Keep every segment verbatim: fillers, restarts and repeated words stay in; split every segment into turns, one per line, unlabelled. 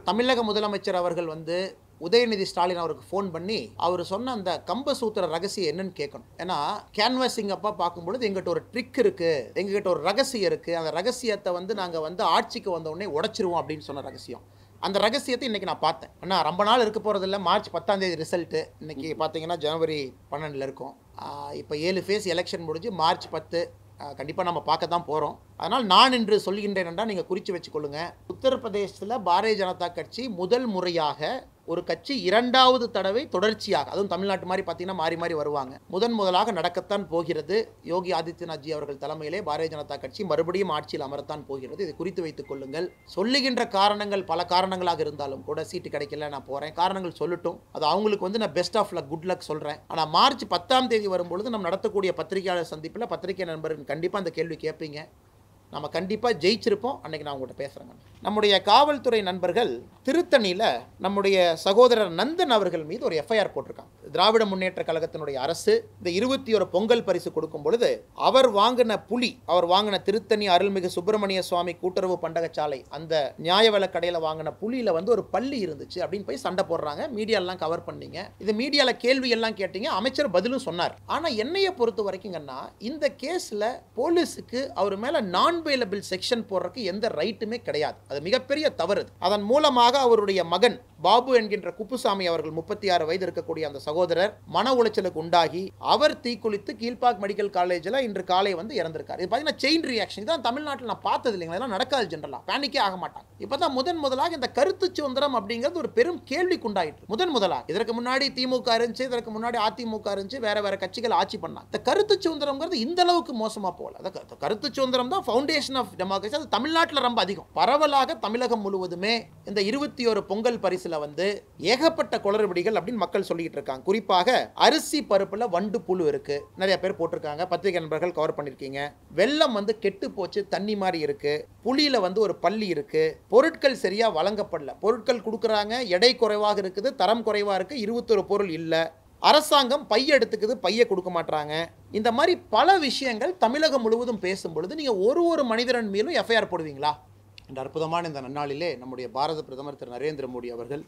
தமிழக முதலமைச்சர் அவர்கள் வந்து உதயநிதி ஸ்டாலின் அவருக்கு ஃபோன் பண்ணி அவர் சொன்ன அந்த கம்பசூத்திர ரகசியம் என்னன்னு கேட்கணும். ஏன்னா கேன்வாசிங் அப்பா பார்க்கும்பொழுது எங்கிட்ட ஒரு ட்ரிக் இருக்கு, எங்ககிட்ட ஒரு ரகசியம் இருக்கு, அந்த ரகசியத்தை வந்து நாங்கள் வந்து ஆட்சிக்கு வந்த உடனே உடைச்சிருவோம் அப்படின்னு சொன்ன ரகசியம். அந்த ரகசியத்தை இன்னைக்கு நான் பார்த்தேன். அண்ணா ரொம்ப நாள் இருக்க போகிறது இல்லை, மார்ச் பத்தாம் தேதி ரிசல்ட்டு. இன்னைக்கு பார்த்தீங்கன்னா ஜனவரி பன்னெண்டில் இருக்கும். இப்போ ஏழு ஃபேஸ் எலெக்ஷன் முடிஞ்சு மார்ச் பத்து கண்டிப்பாக நம்ம பார்க்க தான் போகிறோம். அதனால் நான் இன்று சொல்கின்றேன் என்றால் நீங்கள் குறித்து வச்சுக்கொள்ளுங்க. உத்தரப்பிரதேசத்தில் பாரதிய ஜனதா கட்சி முதல் முறையாக ஒரு கட்சி இரண்டாவது தடவை தொடர்ச்சியாக, அதுவும் தமிழ்நாட்டு மாதிரி பார்த்தீங்கன்னா மாறி மாறி வருவாங்க, முதன் முதலாக நடக்கத்தான் போகிறது. யோகி ஆதித்யநாத் ஜி அவர்கள் தலைமையிலே பாரதிய ஜனதா கட்சி மறுபடியும் ஆட்சியில் அமரத்தான் போகிறது. இதை குறித்து வைத்துக் கொள்ளுங்கள். சொல்லுகின்ற காரணங்கள் பல காரணங்களாக இருந்தாலும் கூட சீட்டு கிடைக்கல நான் போகிறேன், காரணங்கள் சொல்லட்டும், அது அவங்களுக்கு வந்து நான் best of luck good luck சொல்கிறேன். ஆனால் மார்ச் பத்தாம் தேதி வரும்பொழுது நம்ம நடத்தக்கூடிய பத்திரிகையாளர் சந்திப்பில் பத்திரிகை நண்பர்கள் கண்டிப்பாக அந்த கேள்வி கேட்பீங்க. நம்ம கண்டிப்பாக ஜெயிச்சிருப்போம். அன்றைக்கி நான் உங்கள்கிட்ட பேசுகிறேங்க. நம்முடைய காவல்துறை நண்பர்கள் திருத்தணியில் நம்முடைய சகோதரர் நந்தன் அவர்கள் மீது ஒரு எஃப்ஐஆர் போட்டிருக்காங்க. திராவிட முன்னேற்ற கழகத்தினுடைய அரசு இந்த இருபத்தி ஒரு பொங்கல் பரிசு கொடுக்கும் பொழுது அவர் வாங்கின புலி, அவர் வாங்கின திருத்தணி அருள்மிகு சுப்பிரமணிய சுவாமி கூட்டுறவு பண்டகச்சாலை அந்த நியாய விலை கடையில் வாங்கின புலியில் வந்து ஒரு பள்ளி இருந்துச்சு அப்படின்னு போய் சண்டை போடுறாங்க. மீடியாலாம் கவர் பண்ணீங்க, இது மீடியாவில் கேள்வி எல்லாம் கேட்டீங்க, அமைச்சர் பதிலும் சொன்னார். ஆனால் என்னையை பொறுத்த வரைக்குங்கன்னா இந்த கேஸில் போலீஸுக்கு அவர் மேலே நான் அவைலபிள் செக்ஷன் போடுறதுக்கு எந்த ரைட்டுமே கிடையாது. அது மிகப்பெரிய தவறு. அதன் மூலமாக அவருடைய மகன் பாபு என்கின்ற குப்புசாமி அவர்கள் முப்பத்தி ஆறு வயது இருக்கக்கூடிய அந்த சகோதரர் மன உளைச்சலுக்கு உண்டாகி அவர் தீக்குளித்து கீழ்பாக் மெடிக்கல் காலேஜில் இன்று காலை வந்து இறந்திருக்கார். இது பார்த்தீங்கன்னா செயின் ரியாக்ஷன். இதான் தமிழ்நாட்டில் நான் பார்த்தது இல்லைங்களா, இதெல்லாம் நடக்காது. ஜென்ரலாக பேனிக்கே ஆக மாட்டாங்க. இப்போ தான் முதன் முதலாக இந்த கருத்து சுதந்திரம் அப்படிங்கிறது ஒரு பெரும் கேள்விக்கு உண்டாயிட்டு. முதன் முதலாக இதற்கு முன்னாடி திமுக இருந்துச்சு, இதற்கு முன்னாடி அதிமுக இருந்துச்சு, வேற வேற கட்சிகள் ஆட்சி பண்ணாங்க. இந்த கருத்து சுதந்திரம்ங்கிறது இந்த அளவுக்கு மோசமா போகல. அத கருத்து சுதந்திரம் தான் ஃபவுண்டேஷன் ஆஃப் டெமோக்ரஸி. அது தமிழ்நாட்டில் ரொம்ப அதிகம். பரவலாக தமிழகம் முழுவதுமே இந்த இருபத்தி ஒரு பொங்கல் பரிசுல வந்து ஏகப்பட்ட குளறுபடிகள் அப்படின்னு மக்கள் சொல்லிட்டு இருக்காங்க. குறிப்பாக அரிசி பருப்புல வண்டு புழு இருக்கு, நிறைய பேர் போட்டிருக்காங்க, பத்திரிகை நண்பர்கள் கவர் பண்ணிருக்கீங்க. வெள்ளம் வந்து கெட்டு போச்சு, தண்ணி மாதிரி இருக்கு. புளியில வந்து ஒரு பள்ளி இருக்கு. பொருட்கள் சரியா வழங்கப்படல, பொருட்கள் கொடுக்கறாங்க, எடை குறைவாக இருக்குது, தரம் குறைவா இருக்கு, இருபத்தி ஒரு பொருள் இல்ல, அரசாங்கம் பைய எடுத்துக்குது, பைய கொடுக்க மாட்டாங்க. இந்த மாதிரி பல விஷயங்கள் தமிழகம் முழுவதும் பேசும் பொழுது நீங்க ஒரு ஒரு மனிதன் மீதும் எஃப்ஐஆர் போடுவீங்களா? இந்த அற்புதமான இந்த நன்னாளிலே நம்முடைய பாரத பிரதமர் திரு நரேந்திர மோடி அவர்கள்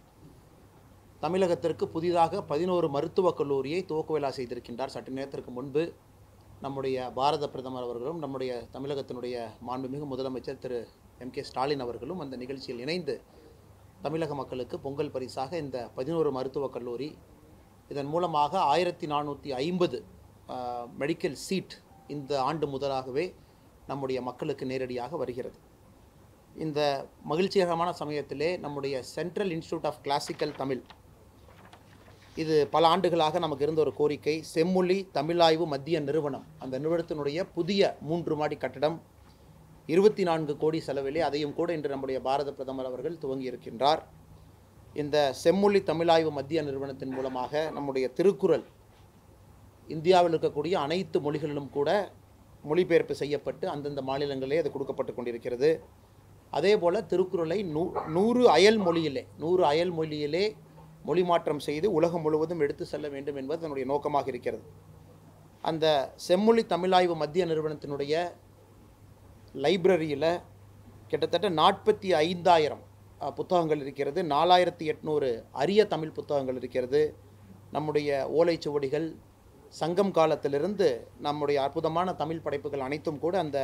தமிழகத்திற்கு புதிதாக பதினோரு மருத்துவக் கல்லூரியை துவக்க விழா செய்திருக்கின்றார். சற்று நேரத்திற்கு முன்பு நம்முடைய பாரத பிரதமர் அவர்களும் நம்முடைய தமிழகத்தினுடைய மாண்புமிகு முதலமைச்சர் திரு எம் கே ஸ்டாலின் அவர்களும் அந்த நிகழ்ச்சியில் இணைந்து தமிழக மக்களுக்கு பொங்கல் பரிசாக இந்த பதினோரு மருத்துவக் கல்லூரி, இதன் மூலமாக ஆயிரத்தி நானூற்றி ஐம்பது மெடிக்கல் சீட் இந்த ஆண்டு முதலாகவே நம்முடைய மக்களுக்கு நேரடியாக வருகிறது. இந்த மகிழ்ச்சிகரமான சமயத்திலே நம்முடைய central institute of classical Tamil, இது பல ஆண்டுகளாக நமக்கு இருந்த ஒரு கோரிக்கை, செம்மொழி தமிழாய்வு மத்திய நிறுவனம், அந்த நிறுவனத்தினுடைய புதிய மூன்று மாடி கட்டடம் இருபத்தி நான்கு கோடி செலவிலே அதையும் கூட இன்று நம்முடைய பாரத பிரதமர் அவர்கள் துவங்கி இருக்கின்றார். இந்த செம்மொழி தமிழாய்வு மத்திய நிறுவனத்தின் மூலமாக நம்முடைய திருக்குறள் இந்தியாவில் இருக்கக்கூடிய அனைத்து மொழிகளிலும் கூட மொழிபெயர்ப்பு செய்யப்பட்டு அந்தந்த மாநிலங்களே அது கொடுக்கப்பட்டு கொண்டிருக்கிறது. அதே போல் திருக்குறளை நூ நூறு அயல் மொழியிலே நூறு அயல் மொழியிலே மொழி மாற்றம் செய்து உலகம் முழுவதும் எடுத்து செல்ல வேண்டும் என்பது அதனுடைய நோக்கமாக இருக்கிறது. அந்த செம்மொழி தமிழாய்வு மத்திய நிறுவனத்தினுடைய லைப்ரரியில் கிட்டத்தட்ட நாற்பத்தி ஐந்தாயிரம் புத்தகங்கள் இருக்கிறது. நாலாயிரத்தி எட்நூறு அரிய தமிழ் புத்தகங்கள் இருக்கிறது. நம்முடைய ஓலைச்சுவடிகள், சங்கம் காலத்திலிருந்து நம்முடைய அற்புதமான தமிழ் படைப்புகள் அனைத்தும் கூட அந்த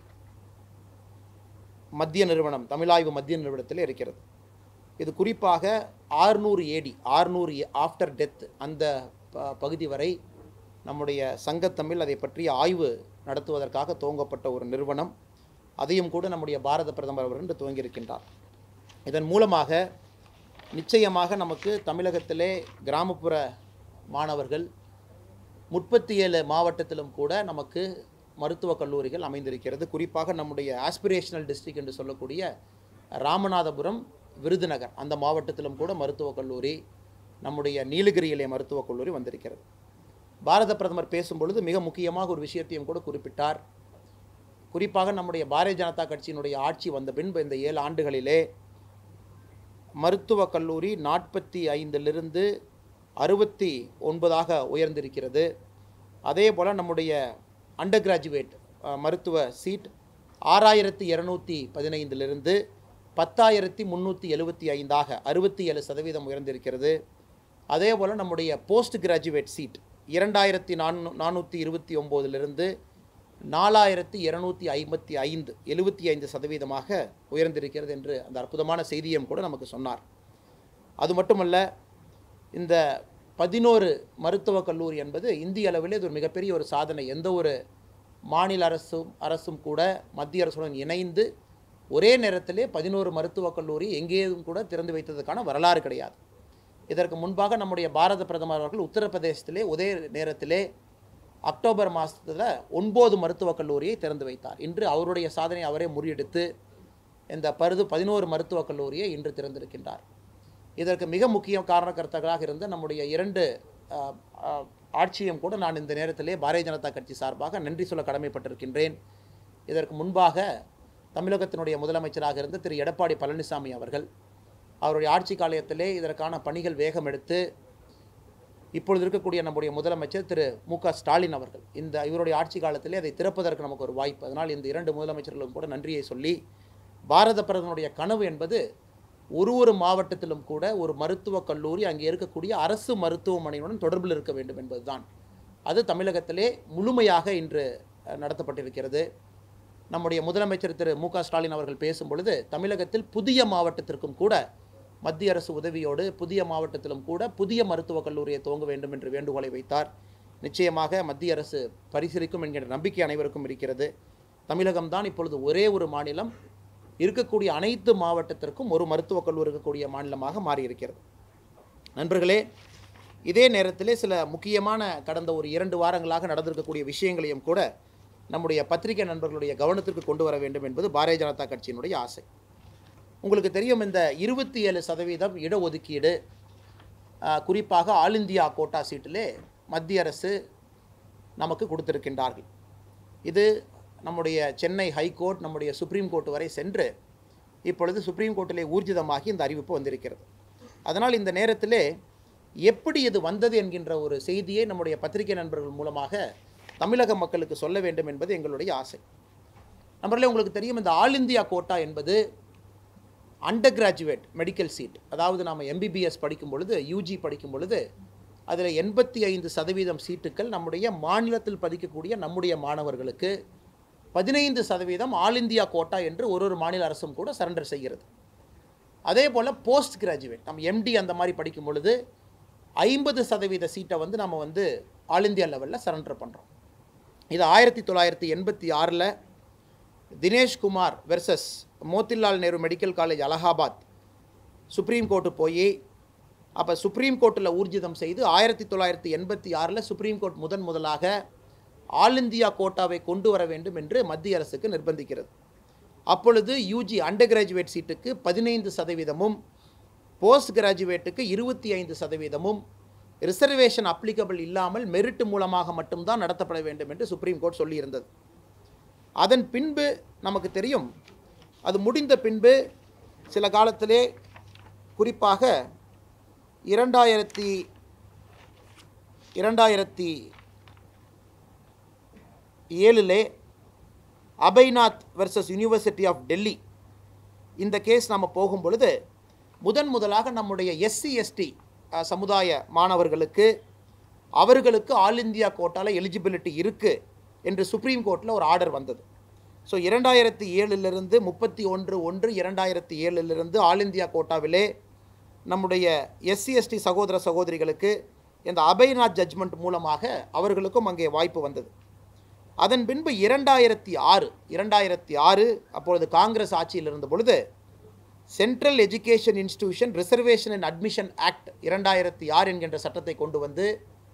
மத்திய நிறுவனம், தமிழாய்வு மத்திய நிறுவனத்தில் இருக்கிறது. இது குறிப்பாக ஆறுநூறு ஏடி ஆறுநூறு ஆஃப்டர் டெத் அந்த பகுதி வரை நம்முடைய சங்கத்தமிழ் அதை பற்றி ஆய்வு நடத்துவதற்காக துவங்கப்பட்ட ஒரு நிறுவனம். அதையும் கூட நம்முடைய பாரத பிரதமர் அவர்கள் துவங்கியிருக்கின்றார். இதன் மூலமாக நிச்சயமாக நமக்கு தமிழகத்திலே கிராமப்புற மாணவர்கள் முப்பத்தி ஏழு மாவட்டத்திலும் கூட நமக்கு மருத்துவக் கல்லூரிகள் அமைந்திருக்கிறது. குறிப்பாக நம்முடைய ஆஸ்பிரேஷனல் டிஸ்ட்ரிக்ட் என்று சொல்லக்கூடிய ராமநாதபுரம், விருதுநகர் அந்த மாவட்டத்திலும் கூட மருத்துவக் கல்லூரி, நம்முடைய நீலகிரியிலே மருத்துவக் கல்லூரி வந்திருக்கிறது. பாரத பிரதமர் பேசும்பொழுது மிக முக்கியமாக ஒரு விஷயத்தையும் கூட குறிப்பிட்டார். குறிப்பாக நம்முடைய பாரதிய ஜனதா கட்சியினுடைய ஆட்சி வந்த பின்பு இந்த ஏழு ஆண்டுகளிலே மருத்துவக் கல்லூரி நாற்பத்தி ஐந்திலிருந்து அறுபத்தி ஒன்பதாக உயர்ந்திருக்கிறது. அதே போல் நம்முடைய அண்டர் கிராஜுவேட் மருத்துவ சீட் ஆறாயிரத்தி இரநூத்தி பதினைந்திலிருந்து பத்தாயிரத்தி முந்நூற்றி எழுபத்தி ஐந்தாக அறுபத்தி ஏழு சதவீதம் உயர்ந்திருக்கிறது. அதே போல் நம்முடைய போஸ்ட் கிராஜுவேட் சீட் இரண்டாயிரத்தி நானூ நானூற்றி இருபத்தி ஒம்போதிலிருந்து நாலாயிரத்தி இரநூத்தி ஐம்பத்தி ஐந்து எழுபத்தி ஐந்து சதவீதமாக உயர்ந்திருக்கிறது என்று அந்த அற்புதமான செய்தியும் கூட நமக்கு சொன்னார். அது மட்டுமல்ல, இந்த பதினோரு மருத்துவக் கல்லூரி என்பது இந்திய அளவிலே இது ஒரு மிகப்பெரிய ஒரு சாதனை. எந்த ஒரு மாநில அரசும் அரசும் கூட மத்திய அரசுடன் இணைந்து ஒரே நேரத்திலே பதினோரு மருத்துவக் கல்லூரி எங்கேயும் கூட திறந்து வைத்ததுக்கான வரலாறு கிடையாது. இதற்கு முன்பாக நம்முடைய பாரத பிரதமர் அவர்கள் உத்தரப்பிரதேசத்திலே ஒரே நேரத்திலே அக்டோபர் மாதத்தில் ஒன்பது மருத்துவக் கல்லூரியை திறந்து வைத்தார். இன்று அவருடைய சாதனை அவரே முறியடித்து இந்த பருது பதினோரு மருத்துவக் கல்லூரியை இன்று திறந்திருக்கின்றார். இதற்கு மிக முக்கிய காரணகர்த்தாக்களாக இருந்த நம்முடைய இரண்டு ஆட்சியும் கூட நான் இந்த நேரத்திலே பாரதிய ஜனதா கட்சி சார்பாக நன்றி சொல்ல கடமைப்பட்டிருக்கின்றேன். இதற்கு முன்பாக தமிழகத்தினுடைய முதலமைச்சராக இருந்த திரு எடப்பாடி பழனிசாமி அவர்கள் அவருடைய ஆட்சி காலத்திலே இதற்கான பணிகள் வேகம் எடுத்து இப்பொழுது இருக்கக்கூடிய நம்முடைய முதலமைச்சர் திரு மு க ஸ்டாலின் அவர்கள் இந்த இவருடைய ஆட்சி காலத்திலே அதை திறப்பதற்கு நமக்கு ஒரு வாய்ப்பு. அதனால் இந்த இரண்டு முதலமைச்சர்களும் கூட நன்றியை சொல்லி, பாரத பிரதமருடைய கனவு என்பது ஒரு ஒரு மாவட்டத்திலும் கூட ஒரு மருத்துவக் கல்லூரி அங்கே இருக்கக்கூடிய அரசு மருத்துவமனையுடன் தொடர்பில் இருக்க வேண்டும் என்பதுதான். அது தமிழகத்திலே முழுமையாக இன்று நடத்தப்பட்டிருக்கிறது. நம்முடைய முதலமைச்சர் திரு மு க ஸ்டாலின் அவர்கள் பேசும் பொழுது தமிழகத்தில் புதிய மாவட்டத்திற்கும் கூட மத்திய அரசு உதவியோடு புதிய மாவட்டத்திலும் கூட புதிய மருத்துவக் கல்லூரியை துவங்க வேண்டும் என்று வேண்டுகோளை வைத்தார். நிச்சயமாக மத்திய அரசு பரிசீலிக்கும் என்கிற நம்பிக்கை அனைவருக்கும் இருக்கிறது. தமிழகம்தான் இப்பொழுது ஒரே ஒரு மாநிலம் இருக்கக்கூடிய அனைத்து மாவட்டத்திற்கும் ஒரு மருத்துவக் கல்லூரி இருக்கக்கூடிய மாநிலமாக மாறியிருக்கிறது. நண்பர்களே, இதே நேரத்திலே சில முக்கியமான கடந்த ஒரு இரண்டு வாரங்களாக நடந்திருக்கக்கூடிய விஷயங்களையும் கூட நம்முடைய பத்திரிகை நண்பர்களுடைய கவனத்திற்கு கொண்டு வர வேண்டும் என்பது பாரதிய ஜனதா கட்சியினுடைய ஆசை. உங்களுக்கு தெரியும், இந்த இருபத்தி ஏழு சதவீதம் இடஒதுக்கீடு குறிப்பாக ஆல் இந்தியா கோட்டா சீட்டிலே மத்திய அரசு நமக்கு கொடுத்திருக்கின்றார்கள். இது நம்முடைய சென்னை ஹைகோர்ட் நம்முடைய சுப்ரீம் கோர்ட் வரை சென்று இப்பொழுது சுப்ரீம் கோர்ட்டிலே ஊர்ஜிதமாகி இந்த அறிவிப்பு வந்திருக்கிறது. அதனால் இந்த நேரத்திலே எப்படி இது வந்தது என்கின்ற ஒரு செய்தியை நம்முடைய பத்திரிகை நண்பர்கள் மூலமாக தமிழக மக்களுக்கு சொல்ல வேண்டும் என்பது எங்களுடைய ஆசை. நண்பர்களே, உங்களுக்கு தெரியும், இந்த ஆல் இந்தியா கோட்டா என்பது அண்டர் கிராஜுவேட் மெடிக்கல் சீட், அதாவது நாம் எம்பிபிஎஸ் படிக்கும் பொழுது யூஜி படிக்கும் பொழுது அதில் எண்பத்தி ஐந்து சதவீதம் சீட்டுக்கள் நம்முடைய மாநிலத்தில் படிக்கக்கூடிய நம்முடைய மாணவர்களுக்கு பதினைந்து சதவீதம் ஆல் இந்தியா கோட்டா என்று ஒரு ஒரு மாநில அரசும் கூட சரண்டர் செய்கிறது. அதே போல் போஸ்ட் கிராஜுவேட் நம்ம எம்டி அந்த மாதிரி படிக்கும் பொழுது ஐம்பது சதவீத சீட்டை வந்து நம்ம வந்து ஆல் இந்தியா லெவலில் சரண்டர் பண்ணுறோம். இது ஆயிரத்தி தொள்ளாயிரத்தி எண்பத்தி ஆறில் Dineshkumar versus Motilal Nehru medical college Allahabad supreme court போய் அப்போ சுப்ரீம் கோர்ட்டில் ஊர்ஜிதம் செய்து ஆயிரத்தி தொள்ளாயிரத்தி எண்பத்தி ஆறில் சுப்ரீம் கோர்ட் முதன் முதலாக ஆல் இந்தியா கோட்டாவை கொண்டு வர வேண்டும் என்று மத்திய அரசுக்கு நிர்பந்திக்கிறது. அப்பொழுது யூஜி அண்டர் கிராஜுவேட் சீட்டுக்கு பதினைந்து சதவீதமும் போஸ்ட் கிராஜுவேட்டுக்கு இருபத்தி ஐந்து சதவீதமும் ரிசர்வேஷன் அப்ளிகபிள் இல்லாமல் மெரிட் மூலமாக மட்டும்தான் நடத்தப்பட வேண்டும் என்று சுப்ரீம் கோர்ட் சொல்லியிருந்தது. அதன் பின்பு நமக்கு தெரியும், அது முடிந்த பின்பு சில காலத்திலே குறிப்பாக இரண்டாயிரத்தி இரண்டாயிரத்தி ஏழிலே Abhaynath versus university of Delhi இந்த கேஸ் நம்ம போகும் பொழுது முதன் முதலாக நம்முடைய எஸ்சி எஸ்டி சமுதாய மாணவர்களுக்கு அவர்களுக்கு ஆல் இந்தியா கோட்டாவில் எலிஜிபிலிட்டி இருக்குது என்று சுப்ரீம் கோர்ட்டில் ஒரு ஆர்டர் வந்தது. ஸோ இரண்டாயிரத்தி ஏழிலிருந்து முப்பத்தி ஒன்று ஒன்று இரண்டாயிரத்தி ஏழிலிருந்து ஆல் இந்தியா கோட்டாவிலே நம்முடைய எஸ்சி எஸ்டி சகோதர சகோதரிகளுக்கு இந்த அபைநாத் ஜட்ஜ்மெண்ட் மூலமாக அவர்களுக்கும் அங்கே வாய்ப்பு வந்தது. அதன் பின்பு இரண்டாயிரத்தி ஆறு இரண்டாயிரத்தி ஆறு அப்பொழுது காங்கிரஸ் ஆட்சியில் இருந்த பொழுது central education institution reservation and admission act இரண்டாயிரத்தி ஆறு என்கின்ற சட்டத்தை கொண்டு வந்து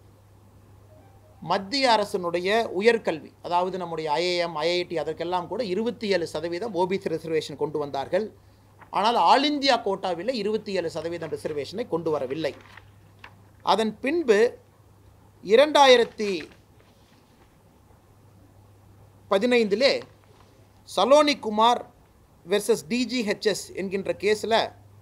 மத்திய அரசினுடைய உயர்கல்வி, அதாவது நம்முடைய ஐஏஎம் ஐஐடி அதற்கெல்லாம் கூட இருபத்தி ஏழு சதவீதம் ஓபிசி ரிசர்வேஷன் கொண்டு வந்தார்கள். ஆனால் ஆல் இந்தியா கோட்டாவில் இருபத்தி ஏழு சதவீதம் ரிசர்வேஷனை கொண்டு வரவில்லை. அதன் பின்பு இரண்டாயிரத்தி பதினைந்திலே சலோனி குமார் வெர்சஸ் டிஜிஹெச்எஸ் என்கின்ற கேஸில்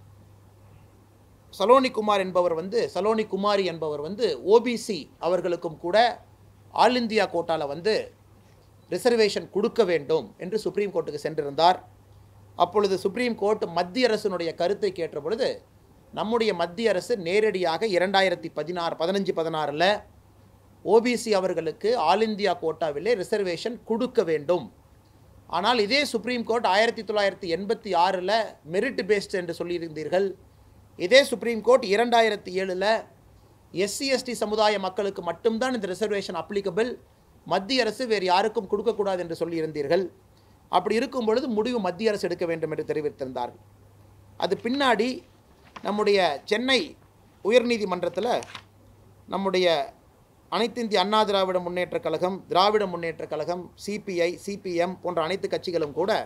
சலோனி குமார் என்பவர் வந்து சலோனி குமாரி என்பவர் வந்து ஓபிசி அவர்களுக்கும் கூட ஆல் இந்தியா கோட்டாவில் வந்து ரிசர்வேஷன் கொடுக்க வேண்டும் என்று சுப்ரீம் கோர்ட்டுக்கு சென்றிருந்தார். அப்பொழுது சுப்ரீம் கோர்ட் மத்திய அரசினுடைய கருத்தை கேட்ட பொழுது நம்முடைய மத்திய அரசு நேரடியாக இரண்டாயிரத்தி பதினாறு பதினஞ்சு பதினாறில் ஓபிசி அவர்களுக்கு ஆல் இந்தியா கோட்டாவிலே ரிசர்வேஷன் கொடுக்க வேண்டும். ஆனால் இதே சுப்ரீம் கோர்ட் ஆயிரத்தி தொள்ளாயிரத்தி எண்பத்தி ஆறில் மெரிட் பேஸ்ட் என்று சொல்லியிருந்தீர்கள். இதே சுப்ரீம் கோர்ட் இரண்டாயிரத்தி ஏழில் எஸ்சி எஸ்டி சமுதாய மக்களுக்கு மட்டும்தான் இந்த ரிசர்வேஷன் அப்ளிகபிள், மத்திய அரசு வேறு யாருக்கும் கொடுக்கக்கூடாது என்று சொல்லியிருந்தீர்கள். அப்படி இருக்கும் பொழுது முடிவு மத்திய அரசு எடுக்க வேண்டும் என்று தெரிவித்திருந்தார்கள். அது பின்னாடி நம்முடைய சென்னை உயர்நீதிமன்றத்தில் நம்முடைய அனைத்து இந்திய அண்ணா திராவிட முன்னேற்றக் கழகம், திராவிட முன்னேற்றக் கழகம், சிபிஐ, சிபிஎம் போன்ற அனைத்து கட்சிகளும் கூட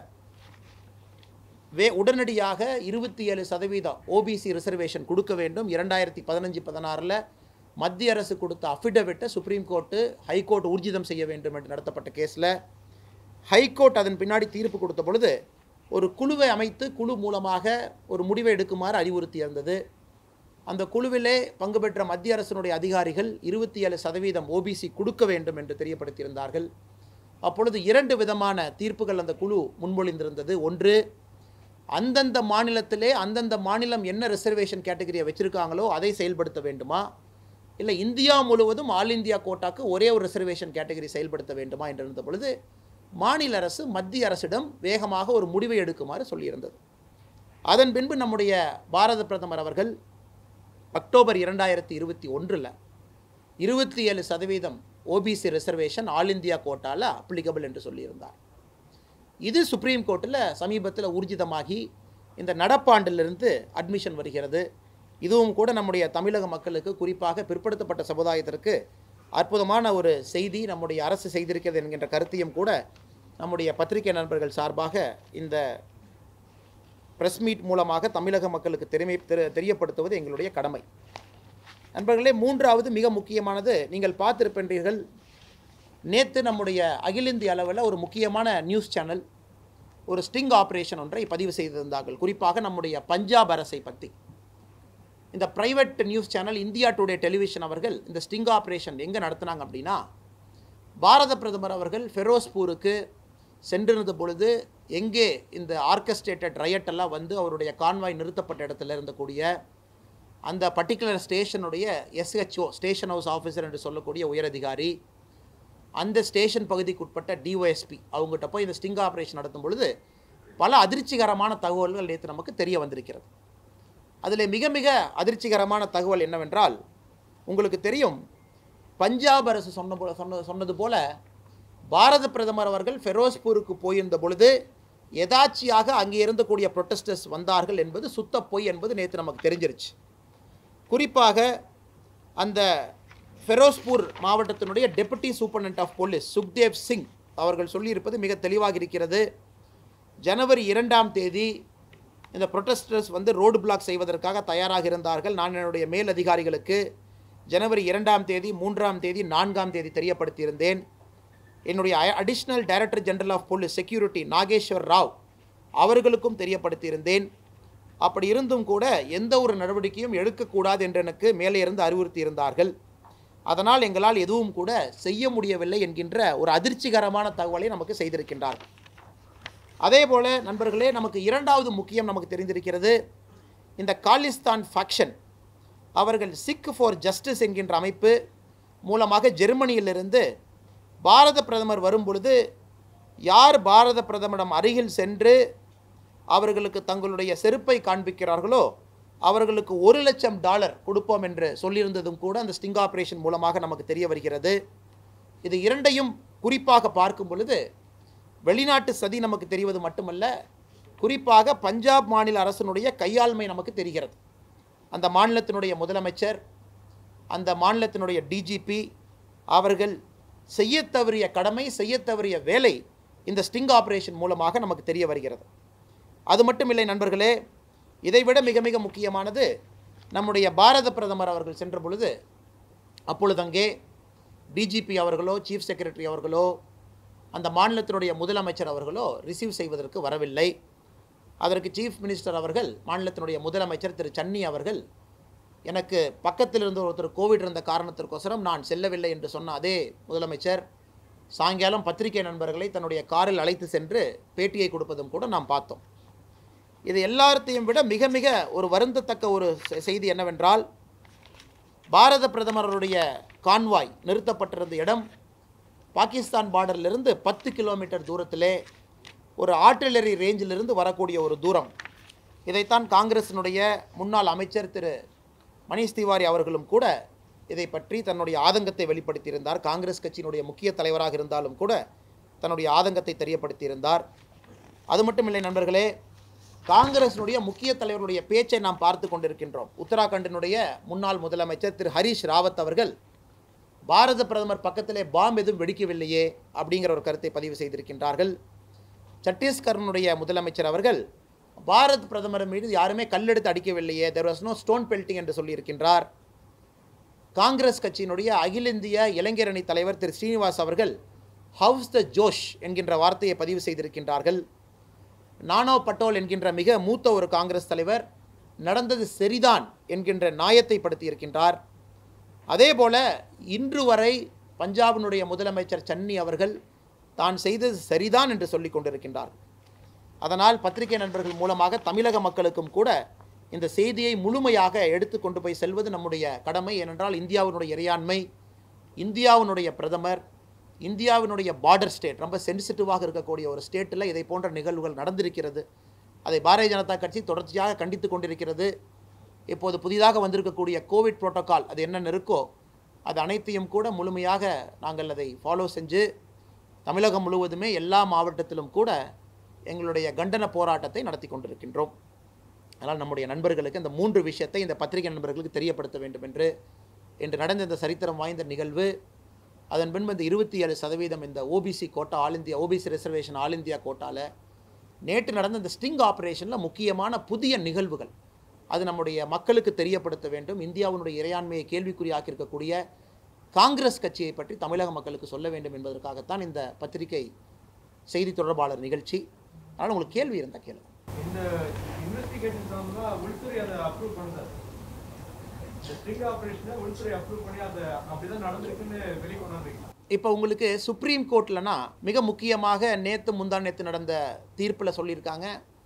வே உடனடியாக இருபத்தி ஏழு சதவீதம் ஓபிசி ரிசர்வேஷன் கொடுக்க வேண்டும். இரண்டாயிரத்தி பதினஞ்சு பதினாறில் மத்திய அரசு கொடுத்த அஃபிடவிட்டை சுப்ரீம் கோர்ட்டு ஹைகோர்ட் ஊர்ஜிதம் செய்ய வேண்டும் என்று நடத்தப்பட்ட கேஸில் ஹைகோர்ட் அதன் பின்னாடி தீர்ப்பு கொடுத்த பொழுது ஒரு குழுவை அமைத்து குழு மூலமாக ஒரு முடிவை எடுக்குமாறு அறிவுறுத்தி இருந்தது. அந்த குழுவிலே பங்கு பெற்ற மத்திய அரசினுடைய அதிகாரிகள் இருபத்தி ஏழு சதவீதம் ஓபிசி கொடுக்க வேண்டும் என்று தெரியப்படுத்தியிருந்தார்கள். அப்பொழுது இரண்டு விதமான தீர்ப்புகள் அந்த குழு முன்மொழிந்திருந்தது. ஒன்று, அந்தந்த மாநிலத்திலே அந்தந்த மாநிலம் என்ன ரிசர்வேஷன் கேட்டகரியை வச்சுருக்காங்களோ அதை செயல்படுத்த வேண்டுமா, இல்லை இந்தியா முழுவதும் ஆல் இந்தியா கோட்டாக்கு ஒரே ஒரு ரிசர்வேஷன் கேட்டகரி செயல்படுத்த வேண்டுமா என்று இருந்த பொழுது மாநில அரசு மத்திய அரசிடம் வேகமாக ஒரு முடிவை எடுக்குமாறு சொல்லியிருந்தது. அதன் பின்பு நம்முடைய பாரத பிரதமர் அவர்கள் அக்டோபர் இரண்டாயிரத்தி இருபத்தி ஒன்றில் இருபத்தி ஏழு சதவீதம் ஓபிசி ரிசர்வேஷன் ஆல் இந்தியா கோட்டாவில் அப்ளிகபிள் என்று சொல்லியிருந்தார். இது சுப்ரீம் கோர்ட்டில் சமீபத்தில் ஊர்ஜிதமாகி இந்த நடப்பாண்டிலிருந்து அட்மிஷன் வருகிறது. இதுவும் கூட நம்முடைய தமிழக மக்களுக்கு, குறிப்பாக பிற்படுத்தப்பட்ட சமுதாயத்திற்கு அற்புதமான ஒரு செய்தி நம்முடைய அரசு செய்திருக்கிறது என்கின்ற கருத்தையும் கூட நம்முடைய பத்திரிகை நண்பர்கள் சார்பாக இந்த பிரஸ் மீட் மூலமாக தமிழக மக்களுக்கு தெரிமை தெரியப்படுத்துவது எங்களுடைய கடமை. நண்பர்களே, மூன்றாவது மிக முக்கியமானது, நீங்கள் பார்த்திருப்பீர்கள், நேற்று நம்முடைய அகில இந்திய அளவில் ஒரு முக்கியமான நியூஸ் சேனல் ஒரு ஸ்டிங் ஆப்ரேஷன் ஒன்றை பதிவு செய்திருந்தார்கள். குறிப்பாக நம்முடைய பஞ்சாப் அரசை பற்றி. இந்த private news channel India today television அவர்கள் இந்த ஸ்டிங் ஆப்ரேஷன் எங்கே நடத்தினாங்க அப்படின்னா, பாரத பிரதமர் அவர்கள் ஃபெரோஸ்பூருக்கு சென்றிருந்த பொழுது எங்கே இந்த ஆர்கஸ்ட்ரேட்டட் ரயட் எல்லாம் வந்து அவருடைய கான்வாய் நிறுத்தப்பட்ட இடத்துல இருந்தக்கூடிய அந்த பர்டிகுலர் ஸ்டேஷனுடைய எஸ்ஹெச்ஓ, ஸ்டேஷன் ஹவுஸ் ஆஃபீஸர் என்று சொல்லக்கூடிய உயரதிகாரி, அந்த ஸ்டேஷன் பகுதிக்கு உட்பட்ட டிஒஎஸ்பி அவங்ககிட்ட போய் இந்த ஸ்டிங் ஆப்ரேஷன் நடத்தும் பொழுது பல அதிர்ச்சிகரமான தகவல்கள் நேற்று நமக்கு தெரிய வந்திருக்கிறது. அதில் மிக மிக அதிர்ச்சிகரமான தகவல் என்னவென்றால், உங்களுக்கு தெரியும், பஞ்சாப் அரசு சொன்ன போல சொன்ன சொன்னது போல பாரத பிரதமர் அவர்கள் ஃபெரோஸ்பூருக்கு போயிருந்த பொழுது எதாச்சியாக அங்கே இருந்தக்கூடிய ப்ரொட்டஸ்டர்ஸ் வந்தார்கள் என்பது சுத்த பொய் என்பது நேற்று நமக்கு தெரிஞ்சிருச்சு. குறிப்பாக அந்த ஃபெரோஸ்பூர் மாவட்டத்தினுடைய deputy superintendent of police Sukhdev Singh அவர்கள் சொல்லியிருப்பது மிக தெளிவாக இருக்கிறது. ஜனவரி இரண்டாம் தேதி இந்த ப்ரொட்டஸ்டர்ஸ் வந்து ரோடு பிளாக் செய்வதற்காக தயாராக இருந்தார்கள். நான் என்னுடைய மேல் அதிகாரிகளுக்கு ஜனவரி இரண்டாம் தேதி, மூன்றாம் தேதி, நான்காம் தேதி தெரியப்படுத்தியிருந்தேன். என்னுடைய additional director general of police security Nageswar Rao அவர்களுக்கும் தெரியப்படுத்தியிருந்தேன். அப்படி இருந்தும் கூட எந்த ஒரு நடவடிக்கையும் எடுக்கக்கூடாது என்று எனக்கு மேலே இருந்து அறிவுறுத்தி இருந்தார்கள். அதனால் எங்களால் எதுவும் கூட செய்ய முடியவில்லை என்கின்ற ஒரு அதிர்ச்சிகரமான தகவலை நமக்கு செய்திருக்கின்றார்கள். அதே போல் நண்பர்களே, நமக்கு இரண்டாவது முக்கியம் நமக்கு தெரிந்திருக்கிறது. இந்த காலிஸ்தான் ஃபேக்ஷன் அவர்கள் சிக் ஃபார் ஜஸ்டிஸ் என்கின்ற அமைப்பு மூலமாக ஜெர்மனியிலிருந்து பாரத பிரதமர் வரும் பொழுது யார் பாரத பிரதமரிடம் அருகில் சென்று அவர்களுக்கு தங்களுடைய செருப்பை காண்பிக்கிறார்களோ அவர்களுக்கு ஒரு லட்சம் டாலர் கொடுப்போம் என்று சொல்லியிருந்ததும் கூட அந்த ஸ்டிங் ஆப்ரேஷன் மூலமாக நமக்கு தெரிய வருகிறது. இது இரண்டையும் குறிப்பாக பார்க்கும் பொழுது வெளிநாட்டு சதி நமக்கு தெரிவது மட்டுமல்ல, குறிப்பாக பஞ்சாப் மாநில அரசினுடைய கையாண்மை நமக்கு தெரிகிறது. அந்த மாநிலத்தினுடைய முதலமைச்சர், அந்த மாநிலத்தினுடைய டிஜிபி அவர்கள் செய்ய தவறிய கடமை, செய்ய தவறிய வேலை இந்த ஸ்டிங் ஆப்ரேஷன் மூலமாக நமக்கு தெரிய வருகிறது. அது மட்டுமில்லை நண்பர்களே, இதைவிட மிக மிக முக்கியமானது, நம்முடைய பாரத பிரதமர் அவர்கள் சென்ற பொழுது அப்பொழுது அங்கே டிஜிபி அவர்களோ, சீஃப் செக்ரட்டரி அவர்களோ, அந்த மாநிலத்தினுடைய முதலமைச்சர் அவர்களோ ரிசீவ் செய்வதற்கு வரவில்லை. அதற்கு சீஃப் மினிஸ்டர் அவர்கள், மாநிலத்தினுடைய முதலமைச்சர் திரு சன்னி அவர்கள், எனக்கு பக்கத்தில் இருந்து ஒருத்தர் கோவிட் இருந்த காரணத்திற்கோசரம் நான் செல்லவில்லை என்று சொன்ன அதே முதலமைச்சர் சாயங்காலம் பத்திரிகை நண்பர்களை தன்னுடைய காரில் அழைத்து சென்று பேட்டியை கொடுப்பதும் கூட நாம் பார்த்தோம். இது எல்லாத்தையும் விட மிக மிக ஒரு வருந்தத்தக்க ஒரு செய்தி என்னவென்றால், பாரத பிரதமருடைய கான்வாய் நிறுத்தப்பட்டிருந்த இடம் பாகிஸ்தான் பார்டரிலிருந்து பத்து கிலோமீட்டர் தூரத்திலே ஒரு ஆர்ட்டிலரி ரேஞ்சிலிருந்து வரக்கூடிய ஒரு தூரம். இதைத்தான் காங்கிரசினுடைய முன்னாள் அமைச்சர் திரு மணீஷ் திவாரி அவர்களும் கூட இதை பற்றி தன்னுடைய ஆதங்கத்தை வெளிப்படுத்தியிருந்தார். காங்கிரஸ் கட்சியினுடைய முக்கிய தலைவராக இருந்தாலும் கூட தன்னுடைய ஆதங்கத்தை தெரியப்படுத்தியிருந்தார். அது மட்டுமில்லை நண்பர்களே, காங்கிரசினுடைய முக்கிய தலைவருடைய பேச்சை நாம் பார்த்து கொண்டிருக்கின்றோம். உத்தராகண்டினுடைய முன்னாள் முதலமைச்சர் திரு ஹரீஷ் ராவத் அவர்கள் பாரத பிரதமர் பக்கத்திலே பாம்பு எதுவும் வெடிக்கவில்லையே அப்படிங்கிற ஒரு கருத்தை பதிவு செய்திருக்கின்றார்கள். சத்தீஸ்கரினுடைய முதலமைச்சர் அவர்கள் பாரத் பிரதமர் மீது யாருமே கல்லெடுத்து அடிக்கவில்லையே, there was no stone pelting என்று சொல்லியிருக்கின்றார். காங்கிரஸ் கட்சியினுடைய அகில இந்திய இளைஞரணி தலைவர் திரு ஸ்ரீனிவாஸ் அவர்கள் ஹவுஸ் த ஜோஷ் என்கின்ற வார்த்தையை பதிவு செய்திருக்கின்றார்கள். நானோ பட்டோல் என்கின்ற மிக மூத்த ஒரு காங்கிரஸ் தலைவர் நடந்தது சரிதான் என்கின்ற நியாயத்தை படுத்தியிருக்கின்றார். அதே போல இன்று வரை பஞ்சாபினுடைய முதலமைச்சர் சன்னி அவர்கள் தான் செய்தது சரிதான் என்று சொல்லிக் கொண்டிருக்கின்றார். அதனால் பத்திரிகை நண்பர்கள் மூலமாக தமிழக மக்களுக்கும் கூட இந்த செய்தியை முழுமையாக எடுத்து கொண்டு போய் செல்வது நம்முடைய கடமை. ஏனென்றால் இந்தியாவினுடைய இறையாண்மை, இந்தியாவினுடைய பிரதமர், இந்தியாவினுடைய பார்டர் ஸ்டேட், ரொம்ப சென்சிட்டிவாக இருக்கக்கூடிய ஒரு ஸ்டேட்டில் இதை போன்ற நிகழ்வுகள் நடந்திருக்கிறது. அதை பாரதிய ஜனதா கட்சி தொடர்ச்சியாக கண்டித்து கொண்டிருக்கிறது. இப்போது புதிதாக வந்திருக்கக்கூடிய கோவிட் புரோட்டோக்கால் அது என்னென்ன இருக்கோ அது அனைத்தையும் கூட முழுமையாக நாங்கள் அதை ஃபாலோ செஞ்சு தமிழகம் முழுவதுமே எல்லா மாவட்டத்திலும் கூட எங்களுடைய கண்டன போராட்டத்தை நடத்தி கொண்டிருக்கின்றோம். அதனால் நம்முடைய நண்பர்களுக்கு இந்த மூன்று விஷயத்தை இந்த பத்திரிகை நண்பர்களுக்கு தெரியப்படுத்த வேண்டும் என்று இன்று நடந்த இந்த சரித்திரம் வாய்ந்த நிகழ்வு, அதன் பின்பு இந்த இருபத்தி ஏழு சதவீதம் இந்த OBC quota, all India OBC reservation all India கோட்டாவில் நேற்று நடந்த இந்த ஸ்டிங் ஆப்ரேஷனில் முக்கியமான புதிய நிகழ்வுகள் அது நம்முடைய மக்களுக்கு தெரியப்படுத்த வேண்டும். இந்தியாவினுடைய இறையாண்மையை கேள்விக்குறியாக்கி இருக்கக்கூடிய காங்கிரஸ் கட்சியை பற்றி தமிழக மக்களுக்கு சொல்ல வேண்டும் என்பதற்காகத்தான் இந்த பத்திரிகை செய்தி தொடர்பாளர் நிகழ்ச்சி. அதனால் உங்களுக்கு கேள்வி இருந்தால் கேள்வி.
இந்த இன்வெஸ்டிகேஷன் தான் உள்துறை அதை அப்ரூவ் பண்ணாரு. ஸ்டிங் ஆபரேஷனை உள்துறை அப்ரூவ் பண்ணி அதை அப்படிதான் நடந்திருக்குன்னு வெளியே கொண்டாடுறீங்க.
இப்போ உங்களுக்கு சுப்ரீம் கோர்ட்லனா மிக முக்கியமாக நேற்று முந்தா நேற்று நடந்த தீர்ப்பில் சொல்லியிருக்காங்க,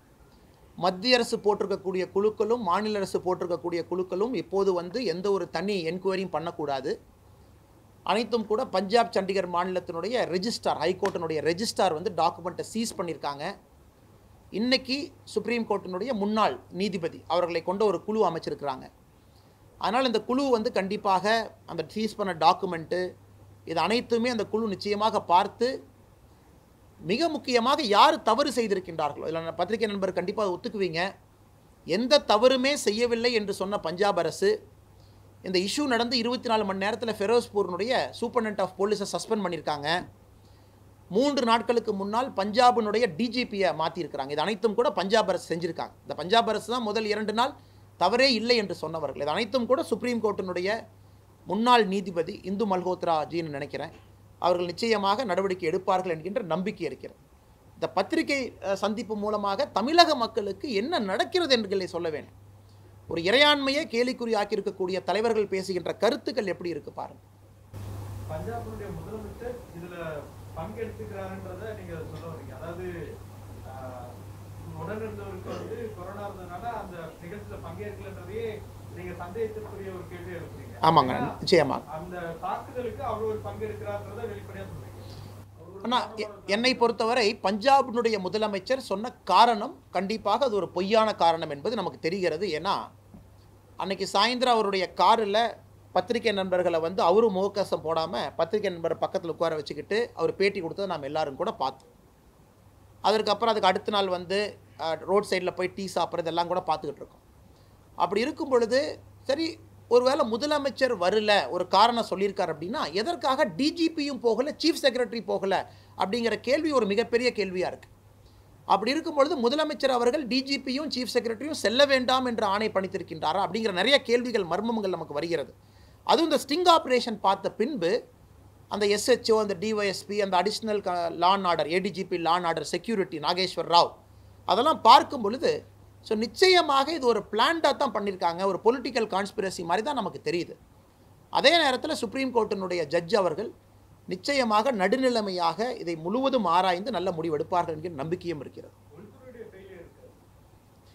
மத்திய அரசு போட்டிருக்கக்கூடிய குழுக்களும் மாநில அரசு போட்டிருக்கக்கூடிய குழுக்களும் இப்போது வந்து எந்த ஒரு தனி என்கொயரியும் பண்ணக்கூடாது. அனைத்தும் கூட பஞ்சாப் சண்டிகர் மாநிலத்தினுடைய ரெஜிஸ்டார், ஹைகோர்ட்டினுடைய ரெஜிஸ்டார் வந்து டாக்குமெண்ட்டை சீஸ் பண்ணியிருக்காங்க. இன்றைக்கி சுப்ரீம் கோர்ட்டினுடைய முன்னாள் நீதிபதி அவர்களை கொண்ட ஒரு குழு அமைச்சிருக்கிறாங்க. அதனால் இந்த குழு வந்து கண்டிப்பாக அந்த சீஸ் பண்ண டாக்குமெண்ட்டு இது அனைத்துமே அந்த குழு நிச்சயமாக பார்த்து, மிக முக்கியமாக யார் தவறு செய்திருக்கின்றார்களோ, இதில் பத்திரிகை நண்பர் கண்டிப்பாக ஒத்துக்குவீங்க, எந்த தவறுமே செய்யவில்லை என்று சொன்ன பஞ்சாப் அரசு இந்த இஷ்யூ நடந்து இருபத்தி நாலு மணி நேரத்தில் ஃபெரோஸ்பூர்னுடைய சூப்பர்டென்ட் ஆஃப் போலீஸை சஸ்பெண்ட் பண்ணியிருக்காங்க. மூன்று நாட்களுக்கு முன்னால் பஞ்சாபினுடைய டிஜிபியை மாற்றியிருக்கிறாங்க. இது அனைத்தும் கூட பஞ்சாப் அரசு செஞ்சுருக்காங்க. இந்த பஞ்சாப் அரசு தான் முதல் இரண்டு நாள் தவறே இல்லை என்று சொன்னவர்கள். இது அனைத்தும் கூட சுப்ரீம் கோர்ட்டினுடைய முன்னாள் நீதிபதி இந்து மல்ஹோத்ரா ஜின்னு நினைக்கிறேன், அவர்கள் நிச்சயமாக நடவடிக்கை எடுப்பார்கள் என்கின்ற நம்பிக்கை இருக்கிறது. இந்த பத்திரிகை சந்திப்பு மூலமாக தமிழக மக்களுக்கு என்ன நடக்கிறது என்று சொல்ல வேண்டும். ஒரு இறையாண்மையை கேலிக்குறியாக்கி இருக்கக்கூடிய தலைவர்கள் பேசுகின்ற கருத்துக்கள் எப்படி இருக்கு பாருங்க.
பஞ்சாபுடைய முதலமைச்சர் இதுல பங்கெடுத்துக்கிறாருன்றதை நீங்க சொல்ல வரீங்க. அதாவது உடன் இருந்தவருக்கு வந்து கொரோனா இருந்ததுனால அந்த நிகழ்ச்சியில பங்கேற்கலன்றதையே நீங்க சந்தேகத்திற்குரிய ஒரு கேள்வி எழுப்புறீங்க.
ஆமாங்க, நிச்சயமா
அந்த தாக்குதலுக்கு அவர் ஒரு பங்கெடுக்கிறார்ன்றதை வெளிப்படையா சொல்றீங்க.
ஆனால் என்னை பொறுத்தவரை பஞ்சாபினுடைய முதலமைச்சர் சொன்ன காரணம் கண்டிப்பாக அது ஒரு பொய்யான காரணம் என்பது நமக்கு தெரிகிறது. ஏன்னா அன்னைக்கு சாயந்தரம் அவருடைய காரில் பத்திரிகை நண்பர்களை வந்து அவரும் முகக்கவசம் போடாமல் பத்திரிகை நண்பரை பக்கத்தில் உட்கார வச்சுக்கிட்டு அவர் பேட்டி கொடுத்ததை நாம் எல்லாரும் கூட பார்த்தோம். அதற்கப்புறம் அதுக்கு அடுத்த நாள் வந்து ரோட் சைடில் போய் டீ சாப்பிட்றது எல்லாம் கூட பார்த்துக்கிட்டு இருக்கோம். அப்படி இருக்கும் பொழுது சரி, ஒருவேளை முதலமைச்சர் வரல, ஒரு காரணம் சொல்லியிருக்கார் அப்படின்னா எதற்காக டிஜிபியும் போகலை, சீஃப் செக்ரட்டரி போகலை அப்படிங்கிற கேள்வி ஒரு மிகப்பெரிய கேள்வியாக இருக்குது. அப்படி இருக்கும் பொழுது முதலமைச்சர் அவர்கள் டிஜிபியும் சீஃப் செக்ரட்டரியும் செல்ல வேண்டாம் என்று ஆணை பணித்திருக்கின்றாரா அப்படிங்கிற நிறைய கேள்விகள், மர்மங்கள் நமக்கு வருகிறது. அதுவும் இந்த ஸ்டிங் ஆப்ரேஷன் பார்த்த பின்பு அந்த எஸ்ஹெச்ஓ, அந்த டிஒய்எஸ்பி, அந்த additional law and order, ADGP law and order security Nageswar Rao, அதெல்லாம் பார்க்கும் பொழுது ஸோ நிச்சயமாக இது ஒரு பிளான்டாக தான் பண்ணியிருக்காங்க, ஒரு பொலிட்டிக்கல் கான்ஸ்பிரசி மாதிரி தான் நமக்கு தெரியுது. அதே நேரத்தில் சுப்ரீம் கோர்ட்டினுடைய ஜட்ஜ் அவர்கள் நிச்சயமாக நடுநிலைமையாக இதை முழுவதும் ஆராய்ந்து நல்ல முடிவு எடுப்பார்கள் என்கிற நம்பிக்கையும் இருக்கிறது.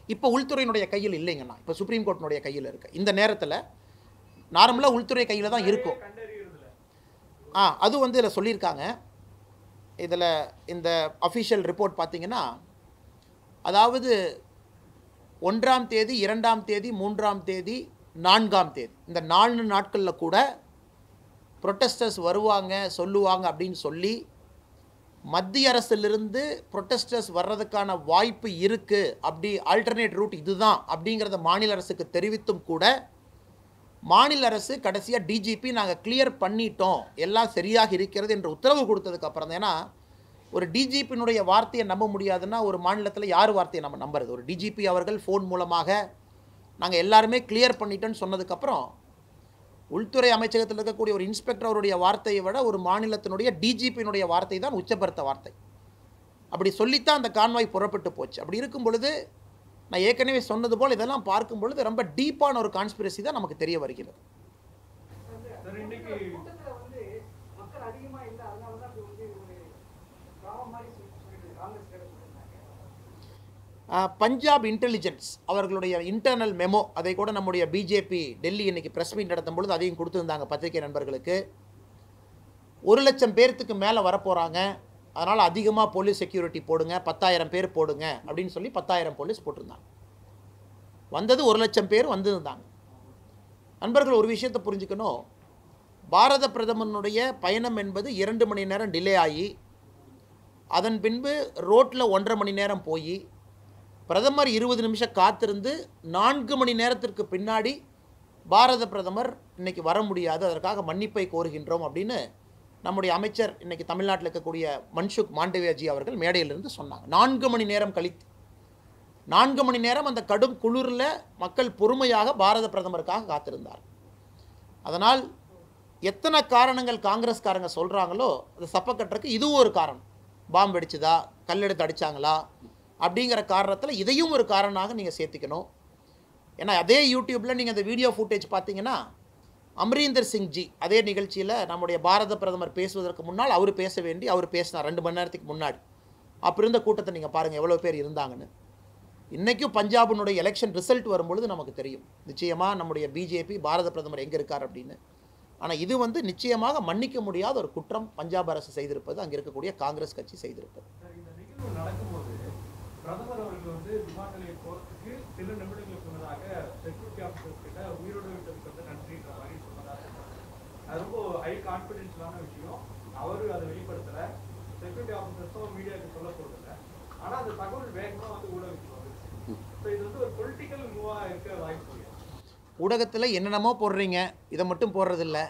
இப்போ உள்துறையினுடைய கையில் இல்லைங்கண்ணா. இப்போ சுப்ரீம் கோர்ட்டினுடைய கையில் இருக்குது. இந்த நேரத்தில் நார்மலாக உள்துறை கையில் தான் இருக்கும். ஆ அது வந்து இதில் சொல்லியிருக்காங்க. இதில் இந்த அஃபிஷியல் ரிப்போர்ட் பார்த்தீங்கன்னா, அதாவது ஒன்றாம் தேதி, இரண்டாம் தேதி, மூன்றாம் தேதி, நான்காம் தேதி இந்த நான்கு நாட்களில் கூட ப்ரொட்டஸ்டர்ஸ் வருவாங்க சொல்லுவாங்க அப்படின்னு சொல்லி மத்திய அரசிலிருந்து ப்ரொட்டஸ்டர்ஸ் வர்றதுக்கான வாய்ப்பு இருக்குது, அப்படி ஆல்டர்னேட் ரூட் இதுதான் அப்படிங்கிறத மாநில அரசுக்கு தெரிவித்தும் கூட மாநில அரசு கடைசியாக டிஜிபி நாங்கள் கிளியர் பண்ணிட்டோம், எல்லாம் சரியாக இருக்கிறது என்று உத்தரவு கொடுத்ததுக்கு அப்புறம் தான். ஏன்னா ஒரு டிஜிபியினுடைய வார்த்தையை நம்ப முடியாதுன்னா ஒரு மாநிலத்தில் யார் வார்த்தையை நம்ம நம்புறது? ஒரு டிஜிபி அவர்கள் ஃபோன் மூலமாக நாங்கள் எல்லாருமே கிளியர் பண்ணிட்டோன்னு சொன்னதுக்கப்புறம் உள்துறை அமைச்சகத்தில் இருக்கக்கூடிய ஒரு இன்ஸ்பெக்டர் அவருடைய வார்த்தையை விட ஒரு மாநிலத்தினுடைய டிஜிபியினுடைய வார்த்தை தான் உச்சபெருத்த வார்த்தை. அப்படி சொல்லித்தான் அந்த கான்வாய் புறப்பட்டு போச்சு. அப்படி இருக்கும் பொழுது நான் ஏற்கனவே சொன்னது போல் இதெல்லாம் பார்க்கும் பொழுது ரொம்ப டீப்பான ஒரு கான்ஸ்பிரசி தான் நமக்கு தெரிய வருகிறது. பஞ்சாப் இன்டெலிஜென்ஸ் அவர்களுடைய இன்டர்னல் மெமோ அதை கூட நம்முடைய பிஜேபி டெல்லி இன்னைக்கு ப்ரெஸ் மீட் நடத்தும் பொழுது அதையும் கொடுத்துருந்தாங்க பத்திரிகை நண்பர்களுக்கு. ஒரு லட்சம் பேர்த்துக்கு மேலே வரப்போகிறாங்க, அதனால் அதிகமாக போலீஸ் செக்யூரிட்டி போடுங்க, பத்தாயிரம் பேர் போடுங்க அப்படின்னு சொல்லி பத்தாயிரம் போலீஸ் போட்டிருந்தாங்க. வந்தது ஒரு லட்சம் பேர் வந்திருந்தாங்க. நண்பர்கள் ஒரு விஷயத்தை புரிஞ்சுக்கணும், பாரத பிரதமனுடைய பயணம் என்பது இரண்டு மணி நேரம் டிலே ஆகி அதன் பின்பு ரோட்டில் ஒன்றரை மணி நேரம் போய் பிரதமர் இருபது நிமிஷம் காத்திருந்து நான்கு மணி நேரத்திற்கு பின்னாடி பாரத பிரதமர் இன்னைக்கு வர முடியாது, அதற்காக மன்னிப்பை கோருகின்றோம் அப்படின்னு நம்முடைய அமைச்சர் இன்னைக்கு தமிழ்நாட்டில் இருக்கக்கூடிய மன்சுக் மாண்டவியாஜி அவர்கள் மேடையிலிருந்து சொன்னாங்க. நான்கு மணி நேரம் கழித்து நான்கு மணி நேரம் அந்த கடும் குளிரில் மக்கள் பொறுமையாக பாரத பிரதமருக்காக காத்திருந்தார். அதனால் எத்தனை காரணங்கள் காங்கிரஸ்காரங்க சொல்கிறாங்களோ அதை சப்பக்கட்டுறதுக்கு இதுவும் ஒரு காரணம். பாம்பு வெடிச்சுதா, கல்லெடுத்து அடித்தாங்களா அப்படிங்கிற காரணத்தில் இதையும் ஒரு காரணமாக நீங்கள் சேர்த்துக்கணும். ஏன்னா அதே யூடியூப்பில் நீங்கள் அந்த வீடியோ ஃபுட்டேஜ் பார்த்தீங்கன்னா அமரீந்தர் சிங் ஜி அதே நிகழ்ச்சியில் நம்முடைய பாரத பிரதமர் பேசுவதற்கு முன்னால் அவர் பேச வேண்டி அவர் பேசினார் ரெண்டு மணி நேரத்துக்கு முன்னாடி. அப்போ இருந்த கூட்டத்தை நீங்கள் பாருங்கள் எவ்வளோ பேர் இருந்தாங்கன்னு. இன்றைக்கும் பஞ்சாபினுடைய எலெக்ஷன் ரிசல்ட் வரும்பொழுது நமக்கு தெரியும் நிச்சயமாக நம்முடைய பிஜேபி பாரத பிரதமர் எங்கே இருக்கார் அப்படின்னு. ஆனால் இது வந்து நிச்சயமாக மன்னிக்க முடியாத ஒரு குற்றம் பஞ்சாப் அரசு செய்திருப்பது, அங்கே இருக்கக்கூடிய காங்கிரஸ் கட்சி செய்திருப்பது.
பிரதமர் அவர்கள் வந்து விமான நிலையம் போறதுக்கு சில நிமிடங்களுக்கு முன்னதாக செக்யூரிட்டி ஆஃபீஸர்ஸ் கிட்ட உயிரோடு விட்டதுக்கு வந்து நன்றின்ற மாதிரி சொன்னதாக அது ரொம்ப ஹை கான்ஃபிடென்ஷியலான விஷயம். அவரு அதை வெளிப்படுத்தல, செக்யூரிட்டி ஆஃபீஸர்ஸும் மீடியாவுக்கு சொல்ல போறதில்லை. ஆனா அந்த தகவல் வேகமா வந்து ஊடகத்துக்கு வந்துருச்சு. ஸோ இது வந்து ஒரு பொலிட்டிக்கல் மூவா இருக்க வாய்ப்பு இல்லை.
ஊடகத்தில் என்னென்னமோ போடுறீங்க, இதை மட்டும் போடுறதில்ல.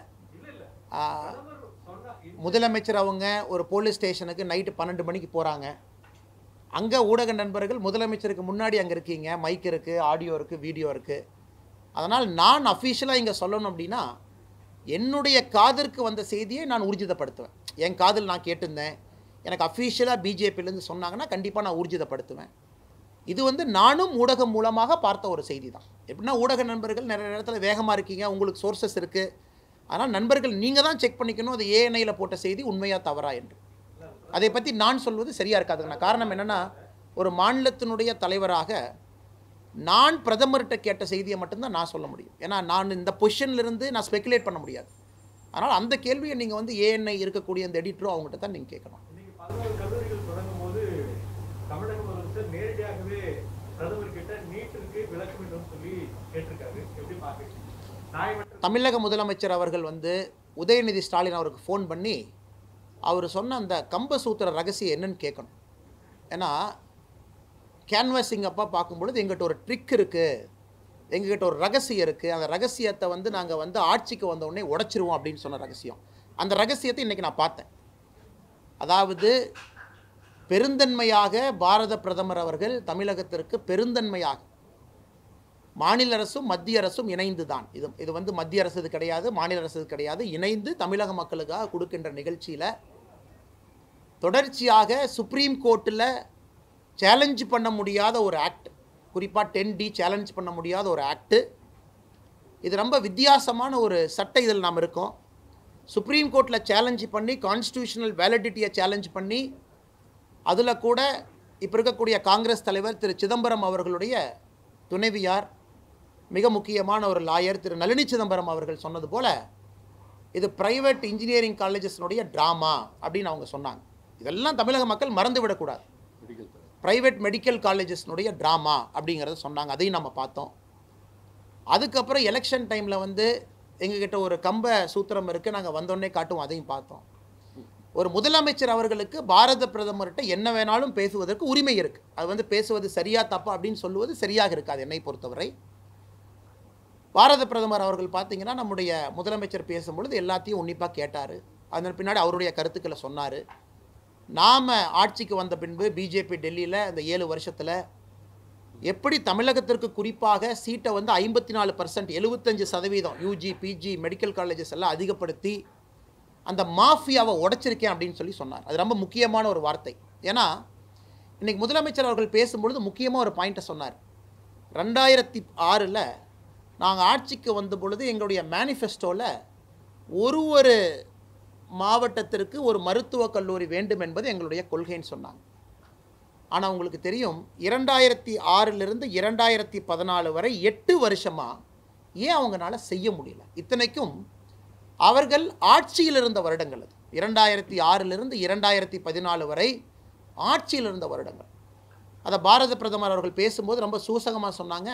முதலமைச்சர் அவங்க ஒரு போலீஸ் ஸ்டேஷனுக்கு நைட்டு பன்னெண்டு மணிக்கு போகிறாங்க. அங்கே ஊடக நண்பர்கள் முதலமைச்சருக்கு முன்னாடி அங்கே இருக்கீங்க, மைக் இருக்குது, ஆடியோ இருக்குது, வீடியோ இருக்குது. அதனால் நான் அஃபீஷியலாக இங்கே சொல்லணும் அப்படின்னா என்னுடைய காதிற்கு வந்த செய்தியை நான் ஊர்ஜிதப்படுத்துவேன். என் காதில் நான் கேட்டிருந்தேன், எனக்கு அஃபீஷியலாக பிஜேபியிலேருந்து சொன்னாங்கன்னா கண்டிப்பாக நான் ஊர்ஜிதப்படுத்துவேன். இது வந்து நானும் ஊடகம் மூலமாக பார்த்த ஒரு செய்தி தான். எப்படின்னா ஊடக நண்பர்கள் நிறைய நேரத்தில் வேகமாக இருக்கீங்க, உங்களுக்கு சோர்சஸ் இருக்குது. ஆனால் நண்பர்கள் நீங்கள் தான் செக் பண்ணிக்கணும் அது ஏஎன்ஐயில் போட்ட செய்தி உண்மையாக தவறா என்று. அதை பற்றி நான் சொல்வது சரியாக இருக்காதுங்கண்ணா. காரணம் என்னென்னா ஒரு மாநிலத்தினுடைய தலைவராக நான் பிரதமர்கிட்ட கேட்ட செய்தியை மட்டும்தான் நான் சொல்ல முடியும். ஏன்னா நான் இந்த பொசிஷன்லேருந்து நான் ஸ்பெகுலேட் பண்ண முடியாது. அதனால் அந்த கேள்வியை நீங்கள் வந்து ஏஎன்ஐ இருக்கக்கூடிய அந்த எடிட்டரோ அவங்ககிட்ட தான் நீங்கள் கேட்கணும்.
கல்லூரிகள் தொடங்கும் போது தமிழக முதலமைச்சர் நேரடியாகவே பிரதமர்கிட்ட நீட்டிற்கு விளக்கம் என்று சொல்லி கேட்டிருக்காரு. எப்படி பார்க்குறீங்க?
தமிழக முதலமைச்சர் அவர்கள் வந்து உதயநிதி ஸ்டாலின் அவருக்கு ஃபோன் பண்ணி அவர் சொன்ன அந்த கம்பசூத்திர ரகசியம் என்னன்னு கேட்கணும். ஏன்னா கேன்வாசிங் அப்போ பார்க்கும்பொழுது எங்கிட்ட ஒரு ட்ரிக் இருக்குது, எங்ககிட்ட ஒரு ரகசியம் இருக்குது, அந்த ரகசியத்தை வந்து நாங்கள் வந்து ஆட்சிக்கு வந்தவுடனே உடைச்சிருவோம் அப்படின்னு சொன்ன ரகசியம். அந்த ரகசியத்தை இன்றைக்கி நான் பார்த்தேன். அதாவது பெருந்தன்மையாக பாரத பிரதமர் அவர்கள் தமிழகத்திற்கு பெருந்தன்மையாக மாநில அரசும் மத்திய அரசும் இணைந்து தான் இது இது வந்து மத்திய அரசு கிடையாது, மாநில அரசு கிடையாது, இணைந்து தமிழக மக்களுக்காக கொடுக்கின்ற நிகழ்ச்சியில் தொடர்ச்சியாக சுப்ரீம் கோர்ட்டில் சேலஞ்சு பண்ண முடியாத ஒரு ஆக்ட், குறிப்பாக டென் டி சேலஞ்ச் பண்ண முடியாத ஒரு ஆக்டு. இது ரொம்ப வித்தியாசமான ஒரு சட்ட இதில் நாம் இருக்கோம். சுப்ரீம் கோர்ட்டில் சேலஞ்சு பண்ணி கான்ஸ்டியூஷனல் வேலிடிட்டியை சேலஞ்ச் பண்ணி அதில் கூட இப்போ இருக்கக்கூடிய காங்கிரஸ் தலைவர் திரு சிதம்பரம் அவர்களுடைய துணைவியார், மிக முக்கியமான ஒரு லாயர் திரு நளினி சிதம்பரம் அவர்கள் சொன்னது போல இது பிரைவேட் இன்ஜினியரிங் காலேஜஸ்னுடைய ட்ராமா அப்படின்னு அவங்க சொன்னாங்க. இதெல்லாம் தமிழக மக்கள் மறந்து விடக்கூடாது. பிரைவேட் மெடிக்கல் காலேஜஸ்னுடைய ட்ராமா அப்படிங்கிறத சொன்னாங்க. அதையும் நம்ம பார்த்தோம். அதுக்கப்புறம் எலெக்ஷன் டைமில் வந்து எங்ககிட்ட ஒரு கம்ப சூத்திரம் இருக்குது, நாங்கள் வந்தோடனே காட்டுவோம், அதையும் பார்த்தோம். ஒரு முதலமைச்சர் அவர்களுக்கு பாரத பிரதமர்கிட்ட என்ன வேணாலும் பேசுவதற்கு உரிமை இருக்குது. அது வந்து பேசுவது சரியா தப்பா அப்படின்னு சொல்லுவது சரியாக இருக்காது என்னை பொறுத்தவரை. பாரத பிரதமர் அவர்கள் பார்த்தீங்கன்னா நம்முடைய முதலமைச்சர் பேசும்பொழுது எல்லாத்தையும் உன்னிப்பாக கேட்டார். அதன் பின்னாடி அவருடைய கருத்துக்களை சொன்னார். நாம் ஆட்சிக்கு வந்த பின்பு பிஜேபி டெல்லியில் இந்த ஏழு வருஷத்தில் எப்படி தமிழகத்திற்கு குறிப்பாக சீட்டை வந்து ஐம்பத்தி நாலு பர்சன்ட் எழுபத்தஞ்சு சதவீதம் யூஜி பிஜி மெடிக்கல் காலேஜஸ் எல்லாம் அதிகப்படுத்தி அந்த மாஃபியாவை உடைச்சிருக்கேன் அப்படின்னு சொல்லி சொன்னார். அது ரொம்ப முக்கியமான ஒரு வார்த்தை. ஏன்னா இன்றைக்கி முதலமைச்சர் அவர்கள் பேசும்பொழுது முக்கியமாக ஒரு பாயிண்ட்டை சொன்னார். ரெண்டாயிரத்தி ஆறில் நாங்கள் ஆட்சிக்கு வந்த பொழுது எங்களுடைய மேனிஃபெஸ்டோவில் ஒரு ஒரு மாவட்டத்திற்கு ஒரு மருத்துவக் கல்லூரி வேண்டும் என்பது எங்களுடைய கொள்கைன்னு சொன்னாங்க. ஆனால் உங்களுக்கு தெரியும், இரண்டாயிரத்தி ஆறிலிருந்து இரண்டாயிரத்தி பதினாலு வரை எட்டு வருஷமாக ஏன் அவங்களால செய்ய முடியல? இத்தனைக்கும் அவர்கள் ஆட்சியில் இருந்த வருடங்கள் அது. இரண்டாயிரத்தி ஆறிலிருந்து இரண்டாயிரத்தி பதினாலு வரை ஆட்சியில் இருந்த வருடங்கள். அதை பாரத பிரதமர் அவர்கள் பேசும்போது ரொம்ப சூசகமாக சொன்னாங்க.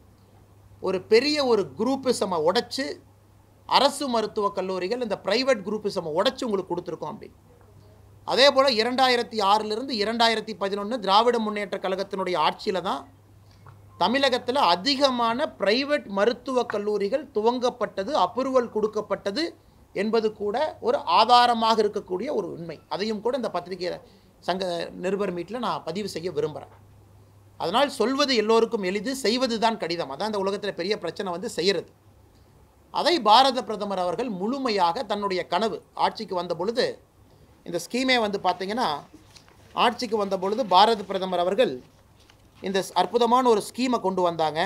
ஒரு பெரிய ஒரு குரூப்பிசமை உடைச்சு அரசு மருத்துவக் கல்லூரிகள் இந்த பிரைவேட் குரூப்பிசமை உடைச்சு உங்களுக்கு கொடுத்துருக்கோம் அப்படின்னு. அதே போல் இரண்டாயிரத்தி ஆறிலிருந்து இரண்டாயிரத்தி பதினொன்று திராவிட முன்னேற்ற கழகத்தினுடைய ஆட்சியில் தான் தமிழகத்தில் அதிகமான பிரைவேட் மருத்துவக் கல்லூரிகள் துவங்கப்பட்டது, அப்ரூவல் கொடுக்கப்பட்டது என்பது கூட ஒரு ஆதாரமாக இருக்கக்கூடிய ஒரு உண்மை. அதையும் கூட இந்த பத்திரிகை சங்க நிருபர் மீட்டில் நான் பதிவு செய்ய விரும்புகிறேன். அதனால் சொல்வது எல்லோருக்கும் எளிது, செய்வது தான் கடினம். அதான் இந்த உலகத்தில் பெரிய பிரச்சனை வந்து செய்கிறது. அதை பாரத பிரதமர் அவர்கள் முழுமையாக தன்னுடைய கனவு ஆட்சிக்கு வந்த பொழுது இந்த ஸ்கீமே வந்து பார்த்திங்கன்னா ஆட்சிக்கு வந்த பொழுது பாரத பிரதமர் அவர்கள் இந்த அற்புதமான ஒரு ஸ்கீமை கொண்டு வந்தாங்க.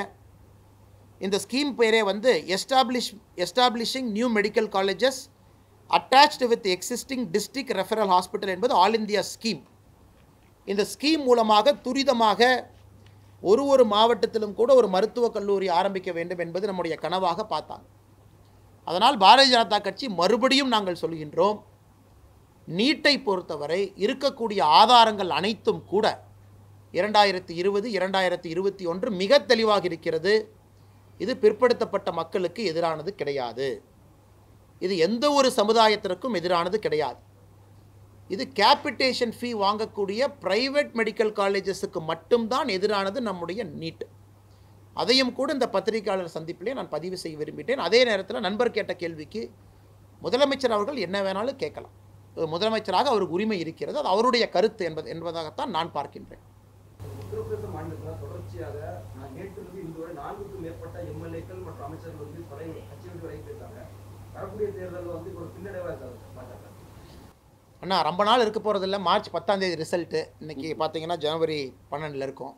இந்த ஸ்கீம் பேரே வந்து establish establishing new medical colleges attached with existing district referral hospital என்பது ஆல் இந்தியா ஸ்கீம். இந்த ஸ்கீம் மூலமாக துரிதமாக ஒரு ஒரு மாவட்டத்திலும் கூட ஒரு மருத்துவக் கல்லூரி ஆரம்பிக்க வேண்டும் என்பது நம்முடைய கனவாக பார்த்தாங்க. அதனால் பாரதிய ஜனதா கட்சி மறுபடியும் நாங்கள் சொல்கின்றோம், நீட்டை பொறுத்தவரை இருக்கக்கூடிய ஆதாரங்கள் அனைத்தும் கூட இரண்டாயிரத்தி இருபது இரண்டாயிரத்தி இருபத்தி ஒன்று மிக தெளிவாக இருக்கிறது. இது பிற்படுத்தப்பட்ட மக்களுக்கு எதிரானது கிடையாது. இது எந்த ஒரு சமுதாயத்திற்கும் எதிரானது கிடையாது. இது கேபிட்டேஷன் ஃபீ வாங்கக்கூடிய பிரைவேட் மெடிக்கல் காலேஜஸுக்கு மட்டும்தான் எதிரானது நம்முடைய நீட். அதையும் கூட இந்த பத்திரிகையாளர் சந்திப்பிலே நான் பதிவு செய்ய விரும்பிட்டேன். அதே நேரத்தில் நண்பர் கேட்ட கேள்விக்கு முதலமைச்சர் அவர்கள் என்ன வேணாலும் கேட்கலாம். முதலமைச்சராக அவருக்கு உரிமை இருக்கிறது, அது அவருடைய கருத்து என்பது என்பதாகத்தான் நான் பார்க்கின்றேன்.
உத்தரப்பிரதேச மாநிலத்தில் தொடர்ச்சியாக நேற்றிலிருந்து இதுவரை நான்குக்கும் மேற்பட்ட எம்எல்ஏக்கள் மற்றும் அமைச்சர்கள் வந்து பல கட்சிகள் வரை போயிருக்காங்க. வரக்கூடிய தேர்தல் வந்து ஒரு பின்னடைவாக இருக்காது.
அண்ணா ரொம்ப நாள் இருக்க போகிறதில்ல. மார்ச் பத்தாம் தேதி ரிசல்ட்டு. இன்றைக்கி பார்த்தீங்கன்னா ஜனவரி பன்னெண்டில் இருக்கும்.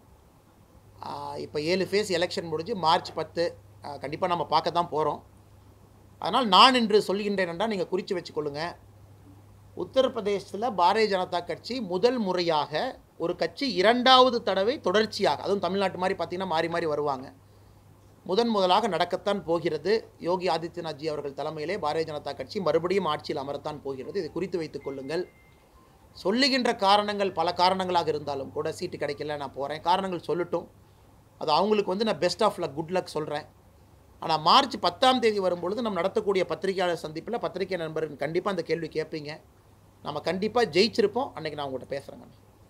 இப்போ ஏழு ஃபேஸ் எலெக்ஷன் முடிஞ்சு மார்ச் பத்து கண்டிப்பாக நம்ம பார்க்க தான் போகிறோம். அதனால் நான் இன்று சொல்கின்றேன் என்றால் நீங்கள் குறித்து வச்சுக்கொள்ளுங்க. உத்தரப்பிரதேசத்தில் பாரதிய ஜனதா கட்சி முதல் முறையாக ஒரு கட்சி இரண்டாவது தடவை தொடர்ச்சியாக, அதுவும் தமிழ்நாட்டு மாதிரி பார்த்திங்கன்னா மாறி மாறி வருவாங்க, முதன் முதலாக நடக்கத்தான் போகிறது. யோகி ஆதித்யநாத்ஜி அவர்கள் தலைமையிலே பாரதிய ஜனதா கட்சி மறுபடியும் ஆட்சியில் அமரத்தான் போகிறது. இதை குறித்து வைத்துக் கொள்ளுங்கள். சொல்லுகின்ற காரணங்கள் பல காரணங்களாக இருந்தாலும் கூட சீட்டு கிடைக்கல, நான் போகிறேன், காரணங்கள் சொல்லட்டும். அது அவங்களுக்கு வந்து நான் best of luck, good luck சொல்கிறேன். ஆனால் மார்ச் பத்தாம் தேதி வரும்பொழுது நம்ம நடத்தக்கூடிய பத்திரிகையாளர் சந்திப்பில் பத்திரிகை நண்பர்கள் கண்டிப்பாக அந்த கேள்வி கேட்பீங்க. நம்ம கண்டிப்பாக ஜெயிச்சிருப்போம். அன்றைக்கி நான் உங்கள்கிட்ட பேசுகிறேங்க.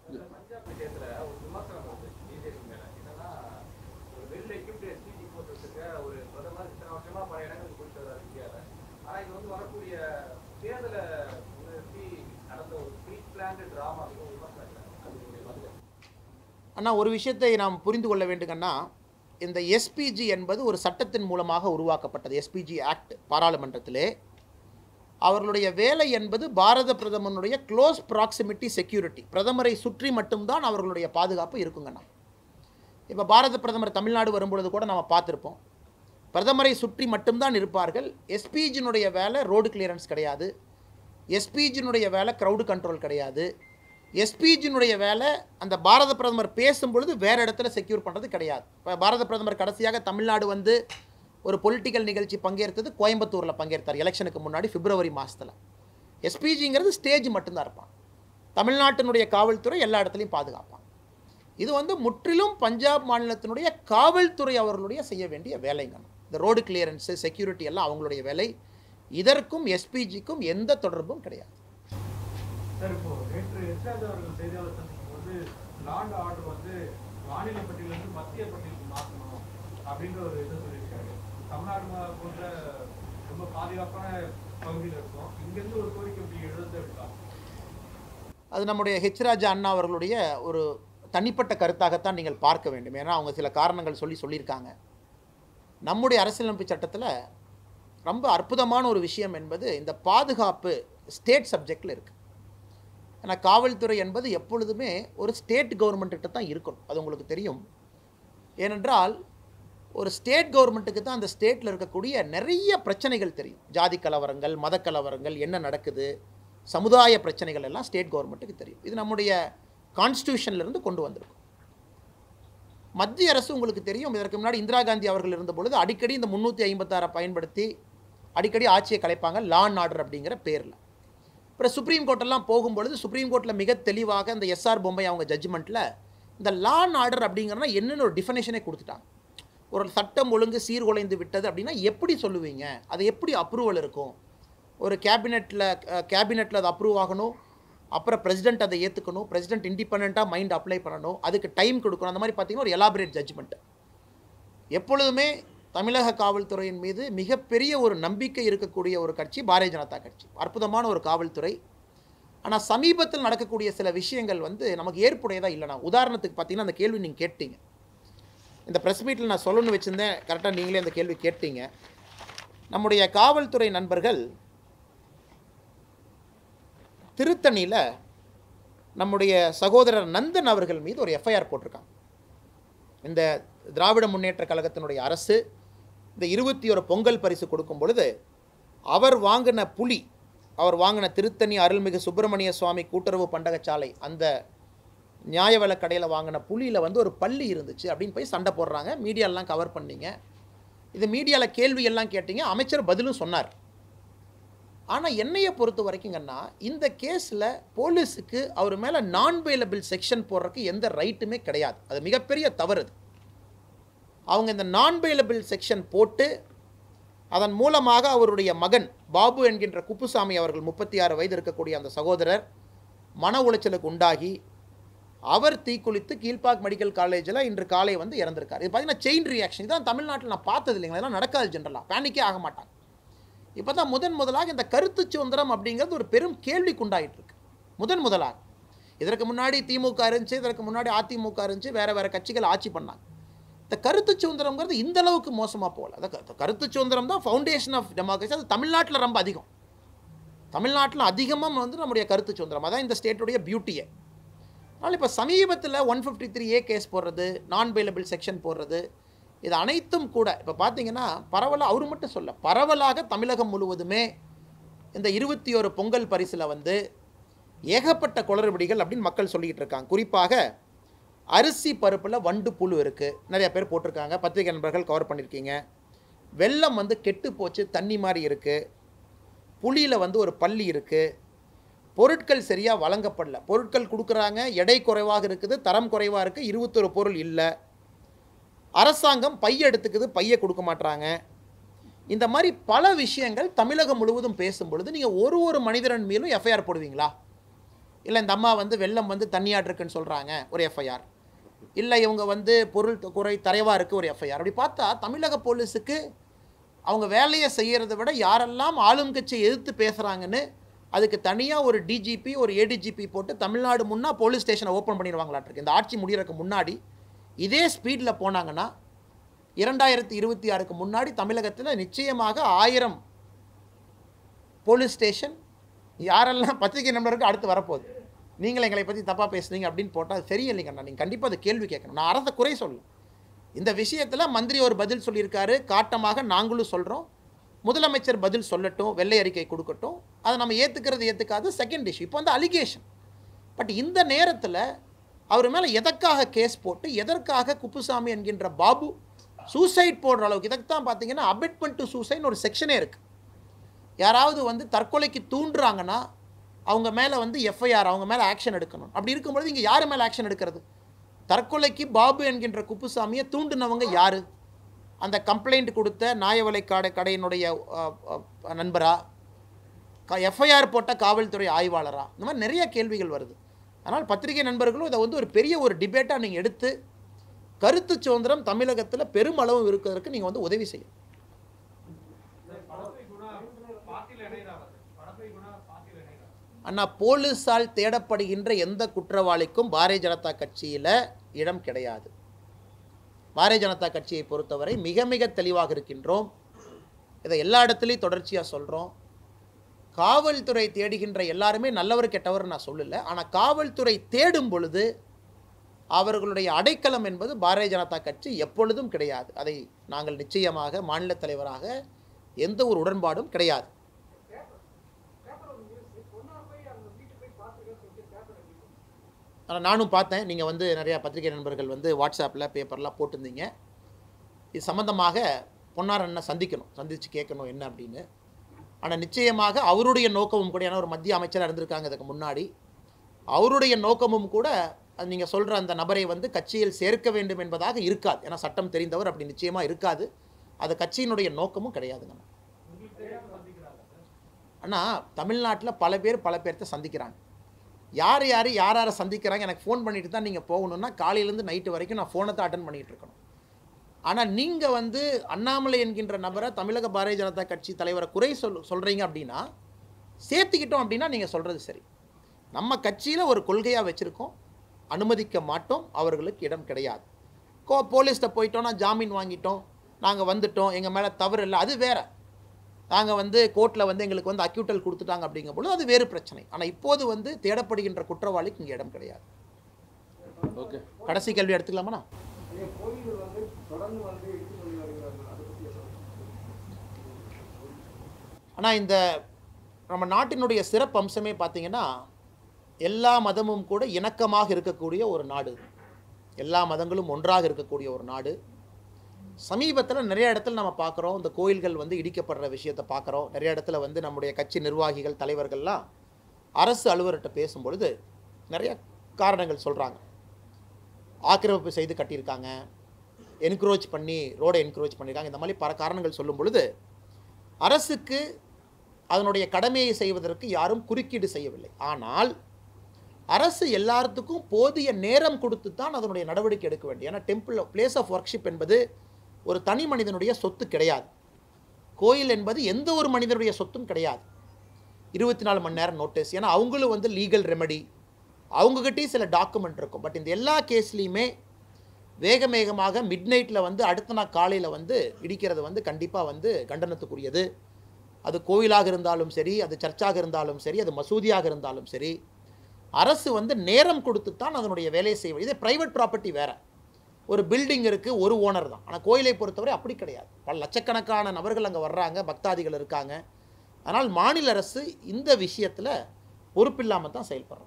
அண்ணா ஒரு விஷயத்தை நாம் புரிந்து கொள்ள வேண்டுங்கன்னா, இந்த எஸ்பிஜி என்பது ஒரு சட்டத்தின் மூலமாக உருவாக்கப்பட்டது. எஸ்பிஜி ஆக்ட் பாராளுமன்றத்திலே அவர்களுடைய வேலை என்பது பாரத பிரதமருடைய க்ளோஸ் ப்ராக்சிமிட்டி செக்யூரிட்டி, பிரதமரை சுற்றி மட்டும்தான் அவர்களுடைய பாதுகாப்பு இருக்குங்கண்ணா. இப்போ பாரத பிரதமர் தமிழ்நாடு வரும்பொழுது கூட நம்ம பார்த்துருப்போம், பிரதமரை சுற்றி மட்டும்தான் இருப்பார்கள். எஸ்பிஜினுடைய வேலை ரோடு கிளியரன்ஸ் கிடையாது, எஸ்பிஜினுடைய வேலை க்ரௌடு கண்ட்ரோல் கிடையாது, எஸ்பிஜினுடைய வேலை அந்த பாரத பிரதமர் பேசும்பொழுது வேறு இடத்துல செக்யூர் பண்ணுறது கிடையாது. இப்போ பாரத பிரதமர் கடைசியாக தமிழ்நாடு வந்து ஒரு பொலிட்டிக்கல் நிகழ்ச்சி பங்கேற்றது கோயம்புத்தூரில் பங்கேற்றார் எலெக்ஷனுக்கு முன்னாடி பிப்ரவரி மாதத்தில். எஸ்பிஜிங்கிறது ஸ்டேஜ் மட்டும்தான் இருப்பான். தமிழ்நாட்டினுடைய காவல்துறை எல்லா இடத்துலையும் பாதுகாப்பான். இது வந்து முற்றிலும் பஞ்சாப் மாநிலத்தினுடைய காவல்துறை அவர்களுடைய செய்ய வேண்டிய வேலைங்க. இந்த ரோடு கிளியரன்ஸு செக்யூரிட்டி எல்லாம் அவங்களுடைய வேலை. இதற்கும் எஸ்பிஜிக்கும் எந்த தொடர்பும் கிடையாது.
சார், இப்போ நேற்று எச்ஆர் அவர்கள் செய்தியாளர் சந்திக்கும் போது லாண்ட் ஆர்டர் வந்து மாநில பட்டியலிருந்து மத்திய பட்டியலுக்கு மாற்றணும் அப்படின்ற ஒரு இதை சொல்லியிருக்காரு. தமிழ்நாடு போன்ற ரொம்ப பாதுகாப்பான பகுதியில் இருக்கும், இங்கிருந்து ஒரு கோரிக்கை இப்படி எழுத விட்டார். அது
நம்முடைய ஹெச் ராஜா அண்ணா அவர்களுடைய ஒரு தனிப்பட்ட கருத்தாகத்தான் நீங்கள் பார்க்க வேண்டும். ஏன்னா அவங்க சில காரணங்கள் சொல்லி சொல்லியிருக்காங்க. நம்முடைய அரசியலமைப்பு சட்டத்தில் ரொம்ப அற்புதமான ஒரு விஷயம் என்பது இந்த பாதுகாப்பு ஸ்டேட் சப்ஜெக்டில் இருக்குது. ஏன்னா காவல்துறை என்பது எப்பொழுதுமே ஒரு ஸ்டேட் கவர்மெண்ட்டுக்கிட்ட தான் இருக்கணும். அது உங்களுக்கு தெரியும். ஏனென்றால் ஒரு ஸ்டேட் கவர்மெண்ட்டுக்கு தான் அந்த ஸ்டேட்டில் இருக்கக்கூடிய நிறைய பிரச்சனைகள் தெரியும். ஜாதி கலவரங்கள், மத கலவரங்கள், என்ன நடக்குது, சமுதாய பிரச்சனைகள் எல்லாம் ஸ்டேட் கவர்மெண்ட்டுக்கு தெரியும். இது நம்முடைய கான்ஸ்டியூஷன்லேருந்து கொண்டு வந்திருக்கும். மத்திய அரசு உங்களுக்கு தெரியும், இதற்கு முன்னாடி இந்திரா காந்தி அவர்கள் இருந்த பொழுது அடிக்கடி இந்த முந்நூற்றி ஐம்பத்தாறை பயன்படுத்தி அடிக்கடி ஆட்சியை கலைப்பாங்க லா அண்ட் ஆர்டர் அப்படிங்கிற பேரில். அப்புறம் சுப்ரீம் கோர்ட்டெல்லாம் போகும்பொழுது சுப்ரீம் கோர்ட்டில் மிக தெளிவாக இந்த எஸ்ஆர் பொம்மை அவங்க ஜட்ஜ்மெண்ட்டில் இந்த லா அண்ட் ஆர்டர் அப்படிங்கிறனா என்னென்னு ஒரு டிஃபனேஷனே கொடுத்துட்டாங்க. ஒரு சட்டம் ஒழுங்கு சீர்குலைந்து விட்டது அப்படின்னா எப்படி சொல்லுவீங்க, அது எப்படி அப்ரூவல் இருக்கும், ஒரு கேபினெட்டில் கேபினெட்டில் அது அப்ரூவ் ஆகணும், அப்புறம் பிரசிடென்ட் அதை ஏற்றுக்கணும், பிரசிடென்ட் இண்டிபெண்ட்டாக மைண்ட் அப்ளை பண்ணணும், அதுக்கு டைம் கொடுக்கணும். அந்த மாதிரி பார்த்திங்கன்னா ஒரு எலாபரேட் ஜட்ஜ்மெண்ட். எப்பொழுதுமே தமிழக காவல்துறையின் மீது மிகப்பெரிய ஒரு நம்பிக்கை இருக்கக்கூடிய ஒரு கட்சி பாரதிய ஜனதா கட்சி. அற்புதமான ஒரு காவல்துறை. ஆனால் சமீபத்தில் நடக்கக்கூடிய சில விஷயங்கள் வந்து நமக்கு ஏற்புடையதாக இல்லைனா. உதாரணத்துக்கு பார்த்தீங்கன்னா அந்த கேள்வி நீங்கள் கேட்டீங்க, இந்த ப்ரெஸ் மீட்டில் நான் சொல்லணும்னு வச்சுருந்தேன், கரெக்டாக நீங்களே அந்த கேள்வி கேட்டீங்க. நம்முடைய காவல்துறை நண்பர்கள் திருத்தணியில் நம்முடைய சகோதரர் நந்தன் அவர்கள் மீது ஒரு எஃப்ஐஆர் போட்டிருக்காங்க. இந்த திராவிட முன்னேற்ற கழகத்தினுடைய அரசு இந்த இருபத்தி ஒரு பொங்கல் பரிசு கொடுக்கும் பொழுது அவர் வாங்கின புலி, அவர் வாங்கின திருத்தணி அருள்மிகு சுப்பிரமணிய சுவாமி கூட்டுறவு பண்டகச்சாலை அந்த நியாய விலை கடையில் வாங்கின புலியில் வந்து ஒரு பள்ளி இருந்துச்சு அப்படின்னு போய் சண்டை போடுறாங்க. மீடியாலாம் கவர் பண்ணீங்க, இது மீடியாவில் கேள்வி எல்லாம் கேட்டீங்க, அமைச்சர் பதிலும் சொன்னார். ஆனால் என்னையை பொறுத்த வரைக்குங்கன்னா இந்த கேஸில் போலீஸுக்கு அவர் மேலே நான் பெயிலபிள் செக்ஷன் போடுறதுக்கு எந்த ரைட்டுமே கிடையாது. அது மிகப்பெரிய தவறு. அவங்க இந்த நான் பெயிலபிள் செக்ஷன் போட்டு அதன் மூலமாக அவருடைய மகன் பாபு என்கின்ற குப்புசாமி அவர்கள் முப்பத்தி ஆறு வயது இருக்கக்கூடிய அந்த சகோதரர் மன உளைச்சலுக்கு உண்டாகி அவர் தீக்குளித்து கீழ்பாக் மெடிக்கல் காலேஜில் இன்று காலை வந்து இறந்திருக்கார். இது பார்த்தீங்கன்னா செயின் ரியாக்ஷன். இதுதான் தமிழ்நாட்டில் நான் பார்த்தது இல்லைங்களா, இதெல்லாம் நடக்காது. ஜென்ரலாக பேனிக்கே ஆக மாட்டாங்க. இப்போ தான் முதன் முதலாக இந்த கருத்து சுதந்திரம் அப்படிங்கிறது ஒரு பெரும் கேள்விக்குண்டாயிட்டு இருக்கு. முதன் முதலாக இதற்கு முன்னாடி திமுக இருந்துச்சு, இதற்கு முன்னாடி அதிமுக இருந்துச்சு, வேறு வேறு கட்சிகள் ஆட்சி பண்ணாங்க. இந்த கருத்து சுதந்திரம்ங்கிறது இந்த அளவுக்கு மோசமாக போகல. அது கருத்து சுதந்திரம் தான் ஃபவுண்டேஷன் ஆஃப் டெமோக்ரஸி. அது தமிழ்நாட்டில் ரொம்ப அதிகம். தமிழ்நாட்டில் அதிகமாக வந்து நம்முடைய கருத்து சுதந்திரம், அதான் இந்த ஸ்டேட்டுடைய பியூட்டியே. அதனால் இப்போ சமீபத்தில் one fifty three A case போடுறது, நான் பெயிலபிள் செக்ஷன் போடுறது, இது அனைத்தும் கூட இப்போ பார்த்தீங்கன்னா பரவலாக அவர் மட்டும் சொல்ல, பரவலாக தமிழகம் முழுவதுமே இந்த இருபத்தி ஒரு பொங்கல் பரிசில் வந்து ஏகப்பட்ட குளறுபடிகள் அப்படின்னு மக்கள் சொல்லிக்கிட்டு இருக்காங்க. குறிப்பாக அரிசி பருப்பில் வண்டு புழு இருக்குது, நிறைய பேர் போட்டிருக்காங்க, பத்திரிகை நண்பர்கள் கவர் பண்ணியிருக்கீங்க. வெல்லம் வந்து கெட்டு போச்சு, தண்ணி மாதிரி இருக்குது. புளியில் வந்து ஒரு பள்ளி இருக்குது. பொருட்கள் சரியாக வழங்கப்படல, பொருட்கள் கொடுக்குறாங்க, எடை குறைவாக இருக்குது, தரம் குறைவாக இருக்குது, இருபத்தொரு பொருள் இல்லை. அரசாங்கம் பைய எடுத்துக்குது, பைய கொடுக்க மாட்டாங்க. இந்த மாதிரி பல விஷயங்கள் தமிழகம் முழுவதும் பேசும் பொழுது நீங்கள் ஒரு ஒரு மனிதரன் மேலும் எஃப்ஐஆர் போடுவீங்களா? இல்லை இந்த அம்மா வந்து வெள்ளம் வந்து தண்ணியாட்டிருக்குன்னு சொல்கிறாங்க, ஒரு எஃப்ஐஆர். இல்லை இவங்க வந்து பொருள் குறை தரைவாக இருக்குது, ஒரு எஃப்ஐஆர். அப்படி பார்த்தா தமிழக போலீஸுக்கு அவங்க வேலையை செய்கிறத விட யாரெல்லாம் ஆளும் கட்சியை எதிர்த்து பேசுகிறாங்கன்னு அதுக்கு தனியாக ஒரு டிஜிபி ஒரு ஏடிஜிபி போட்டு தமிழ்நாடு முன்னா போலீஸ் ஸ்டேஷனை ஓப்பன் பண்ணிடுவாங்களாட்டிருக்கு. இந்த ஆட்சி முடிகிறதுக்கு முன்னாடி இதே ஸ்பீடில் போனாங்கன்னா இரண்டாயிரத்தி இருபத்தி ஆறுக்கு முன்னாடி தமிழகத்தில் நிச்சயமாக ஆயிரம் போலீஸ் ஸ்டேஷன் யாரெல்லாம் பத்திரிகை நண்பருக்கு அடுத்து வரப்போகுது. நீங்கள் எங்களை பற்றி தப்பாக பேசுனீங்க அப்படின்னு போட்டால் அது சரியில்லைங்கண்ணா. நீங்கள் கண்டிப்பாக அதை கேள்வி கேட்கணும். நான் அரசை குறை சொல்லும். இந்த விஷயத்தில் மந்திரி ஒரு பதில் சொல்லியிருக்காரு, காட்டமாக நாங்களும் சொல்கிறோம். முதலமைச்சர் பதில் சொல்லட்டும், வெள்ளை அறிக்கை கொடுக்கட்டும், அதை நம்ம ஏற்றுக்கிறது ஏற்றுக்காது செகண்ட் இஷ்யூ. இப்போ வந்து அலிகேஷன். பட் இந்த நேரத்தில் அவர் மேலே எதற்காக கேஸ் போட்டு எதற்காக குப்புசாமி என்கின்ற பாபு சூசைட் போடுற அளவுக்கு இதற்குத்தான் பார்த்தீங்கன்னா அபெட்மெண்ட் டு சூசைட்னு ஒரு செக்ஷனே இருக்குது. யாராவது வந்து தற்கொலைக்கு தூண்டுறாங்கன்னா அவங்க மேலே வந்து எஃப்ஐஆர் அவங்க மேலே ஆக்ஷன் எடுக்கணும். அப்படி இருக்கும்பொழுது இங்கே யார் மேலே ஆக்ஷன் எடுக்கிறது? தற்கொலைக்கு பாபு என்கின்ற குப்புசாமியை தூண்டினவங்க யார்? அந்த கம்ப்ளைண்ட் கொடுத்த நாயவலை கடை கடையினுடைய நண்பரா, எஃப்ஐஆர் போட்ட காவல்துறை ஆய்வாளரா? இந்த மாதிரி நிறைய கேள்விகள் வருது. அதனால் பத்திரிகை நண்பர்களும் இதை வந்து ஒரு பெரிய ஒரு டிபேட்டாக நீங்கள் எடுத்து கருத்து சுதந்திரம் தமிழகத்தில் பெருமளவு இருக்கிறதுக்கு நீங்கள் வந்து உதவி செய்யும். அண்ணா, போலீஸால் தேடப்படுகின்ற எந்த குற்றவாளிக்கும் பாரதிய ஜனதா கட்சியில் இடம் கிடையாது. பாரதிய ஜனதா கட்சியை பொறுத்தவரை மிக மிக தெளிவாக இருக்கின்றோம். இதை எல்லா இடத்துலையும் தொடர்ச்சியாக சொல்கிறோம். காவல்துறை தேடுகின்ற எல்லாருமே நல்லவர் கெட்டவர் நான் சொல்லலை. ஆனால் காவல்துறை தேடும் பொழுது அவர்களுடைய அடைக்கலம் என்பது பாரதிய ஜனதா கட்சி எப்பொழுதும் கிடையாது. அதை நாங்கள் நிச்சயமாக மாநில தலைவராக எந்த ஒரு உடன்பாடும் கிடையாது. ஆனால் நானும் பார்த்தேன், நீங்கள் வந்து நிறையா பத்திரிகை நண்பர்கள் வந்து வாட்ஸ்அப்பில் பேப்பர்லாம் போட்டிருந்தீங்க. இது சம்மந்தமாக பொன்னார் அண்ணனை சந்திக்கணும், சந்தித்து கேட்கணும் என்ன அப்படின்னு. ஆனால் நிச்சயமாக அவருடைய நோக்கமும் கூட, ஏன்னா ஒரு மத்திய அமைச்சராக இருந்திருக்காங்க இதுக்கு முன்னாடி, அவருடைய நோக்கமும் கூட அது நீங்கள் சொல்கிற அந்த நபரை வந்து கட்சியில் சேர்க்க வேண்டும் என்பதாக இருக்காது. ஏன்னா சட்டம் தெரிந்தவர், அப்படி நிச்சயமாக இருக்காது. அது கட்சியினுடைய நோக்கமும் கிடையாதுங்க. ஆனால் தமிழ்நாட்டில் பல பேர் பல பேர்த்த சந்திக்கிறாங்க. யார் யார் யார் யாரை சந்திக்கிறாங்க எனக்கு ஃபோன் பண்ணிட்டு தான் நீங்கள் போகணுன்னா காலையிலேருந்து நைட்டு வரைக்கும் நான் ஃபோனை தான் அட்டன் பண்ணிகிட்டு இருக்கணும். ஆனால் நீங்கள் வந்து அண்ணாமலை என்கின்ற நபரை தமிழக பாரதிய ஜனதா கட்சி தலைவரை குறை சொல் சொல்கிறீங்க அப்படின்னா, சேர்த்துக்கிட்டோம் அப்படின்னா நீங்கள் சொல்கிறது சரி. நம்ம கட்சியில் ஒரு கொள்கையாக வச்சுருக்கோம், அனுமதிக்க மாட்டோம், அவர்களுக்கு இடம் கிடையாது. கோ போலீஸ்கிட்ட போயிட்டோன்னா ஜாமீன் வாங்கிட்டோம், நாங்கள் வந்துட்டோம், எங்கள் மேலே தவறு இல்லை, அது வேறு. நாங்கள் வந்து கோர்ட்டில் வந்து எங்களுக்கு வந்து அக்யூட்டல் கொடுத்துட்டாங்க அப்படிங்கும் பொழுது அது வேறு பிரச்சனை. ஆனால் இப்போது வந்து தேடப்படுகின்ற குற்றவாளிக்கு இங்கே இடம் கிடையாது. ஓகே, கடைசி கேள்வி எடுத்துக்கலாமா? ஆனால் இந்த நம்ம நாட்டினுடைய சிறப்பு அம்சமே பார்த்தீங்கன்னா, எல்லா மதமும் கூட இணக்கமாக இருக்கக்கூடிய ஒரு நாடு, எல்லா மதங்களும் ஒன்றாக இருக்கக்கூடிய ஒரு நாடு. சமீபத்தில் நிறைய இடத்துல நம்ம பார்க்குறோம், இந்த கோயில்கள் வந்து இடிக்கப்படுற விஷயத்தை பார்க்குறோம். நிறைய இடத்துல வந்து நம்முடைய கட்சி நிர்வாகிகள் தலைவர்கள்லாம் அரசு அலுவலர்கிட்ட பேசும்பொழுது நிறைய காரணங்கள் சொல்கிறாங்க. ஆக்கிரமிப்பு செய்து கட்டியிருக்காங்க, என்க்ரோச் பண்ணி ரோடை என்க்ரோச் பண்ணியிருக்காங்க, இந்த மாதிரி பல காரணங்கள் சொல்லும் பொழுது அரசுக்கு அதனுடைய கடமையை செய்வதற்கு யாரும் குறுக்கீடு செய்யவில்லை. ஆனால் அரசு எல்லாத்துக்கும் போதிய நேரம் கொடுத்து தான் அதனுடைய நடவடிக்கை எடுக்க வேண்டும். ஏன்னா டெம்பிள் பிளேஸ் ஆஃப் ஒர்க்ஷிப் என்பது ஒரு தனி மனிதனுடைய சொத்து கிடையாது. கோயில் என்பது எந்த ஒரு மனிதனுடைய சொத்தும் கிடையாது. இருபத்தி நாலு மணி நேரம் நோட்டீஸ், ஏன்னா அவங்களும் வந்து லீகல் ரெமெடி, அவங்ககிட்டயும் சில டாக்குமெண்ட் இருக்கும். பட் இந்த எல்லா கேஸ்லேயுமே வேக வேகமாக மிட் நைட்டில் வந்து அடுத்த நாள் காலையில் வந்து இடிக்கிறது வந்து கண்டிப்பாக வந்து கண்டனத்துக்குரியது. அது கோயிலாக இருந்தாலும் சரி, அது சர்ச்சாக இருந்தாலும் சரி, அது மசூதியாக இருந்தாலும் சரி, அரசு வந்து நேரம் கொடுத்து தான் அதனுடைய வேலையை செய்வது. இதே ப்ரைவேட் ப்ராப்பர்ட்டி வேறு, ஒரு பில்டிங் இருக்குது, ஒரு ஓனர் தான். ஆனால் கோயிலை பொறுத்தவரை அப்படி கிடையாது, பல லட்சக்கணக்கான நபர்கள் அங்கே வர்றாங்க, பக்தாதிகள் இருக்காங்க. அதனால் மாநில அரசு இந்த விஷயத்தில் பொறுப்பில்லாமல் தான் செயல்படுறோம்.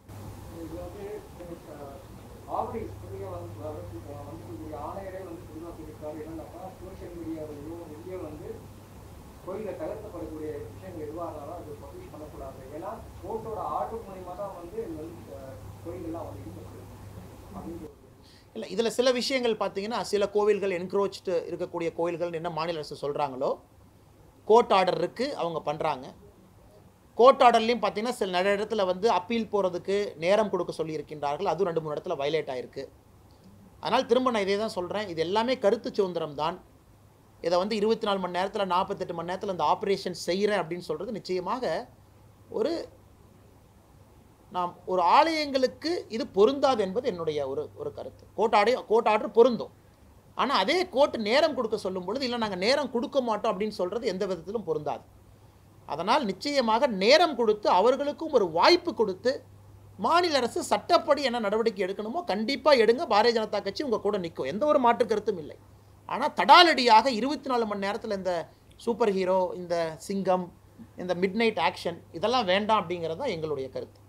கோயிலில் தகர்க்கப்படக்கூடிய விஷயங்கள் எதுவாக இருந்தாலும் அது பப்ளிஷ் பண்ணக்கூடாது. ஏன்னா கோர்ட்டோட ஆர்டர் மூலியமாக தான் வந்து கோயிலெல்லாம் வந்து அப்படின்னு
இல்லை. இதில் சில விஷயங்கள் பார்த்தீங்கன்னா, சில கோவில்கள் என்க்ரோச்டு இருக்கக்கூடிய கோயில்கள் என்ன மாநில அரசு சொல்கிறாங்களோ, கோர்ட் ஆர்டர் இருக்குது, அவங்க பண்ணுறாங்க. கோர்ட் ஆர்டர்லையும் பார்த்தீங்கன்னா சில நிறைய இடத்துல வந்து அப்பீல் போகிறதுக்கு நேரம் கொடுக்க சொல்லியிருக்கின்றார்கள். அதுவும் ரெண்டு மூணு இடத்துல வயலேட் ஆகிருக்கு. அதனால் திரும்ப நான் இதே தான் சொல்கிறேன், இது எல்லாமே கருத்து சுதந்திரம் தான். இதை வந்து இருபத்தி நாலு மணி நேரத்தில் நாற்பத்தெட்டு மணி நேரத்தில் இந்த ஆப்ரேஷன் செய்கிறேன் அப்படின்னு சொல்கிறது நிச்சயமாக ஒரு நாம் ஒரு ஆலயங்களுக்கு இது பொருந்தாது என்பது என்னுடைய ஒரு ஒரு கருத்து. கோர்ட் ஆர்டர் கோர்ட் ஆர்டர் பொருந்தும், ஆனால் அதே கோர்ட் நேரம் கொடுக்க சொல்லும் பொழுது இல்லை நாங்கள் நேரம் கொடுக்க மாட்டோம் அப்படின்னு சொல்கிறது எந்த விதத்திலும் பொருந்தாது. அதனால் நிச்சயமாக நேரம் கொடுத்து அவர்களுக்கும் ஒரு வாய்ப்பு கொடுத்து மாநில அரசு சட்டப்படி என்ன நடவடிக்கை எடுக்கணுமோ கண்டிப்பாக எடுங்க. பாரதிய ஜனதா கட்சி உங்கள் கூட நிற்கும், எந்த ஒரு மாற்று கருத்தும் இல்லை. ஆனால் தடாலடியாக இருபத்தி நாலு மணி நேரத்தில் இந்த சூப்பர் ஹீரோ, இந்த சிங்கம், இந்த மிட் நைட் ஆக்ஷன் இதெல்லாம் வேண்டாம் அப்படிங்கிறது தான் எங்களுடைய கருத்து.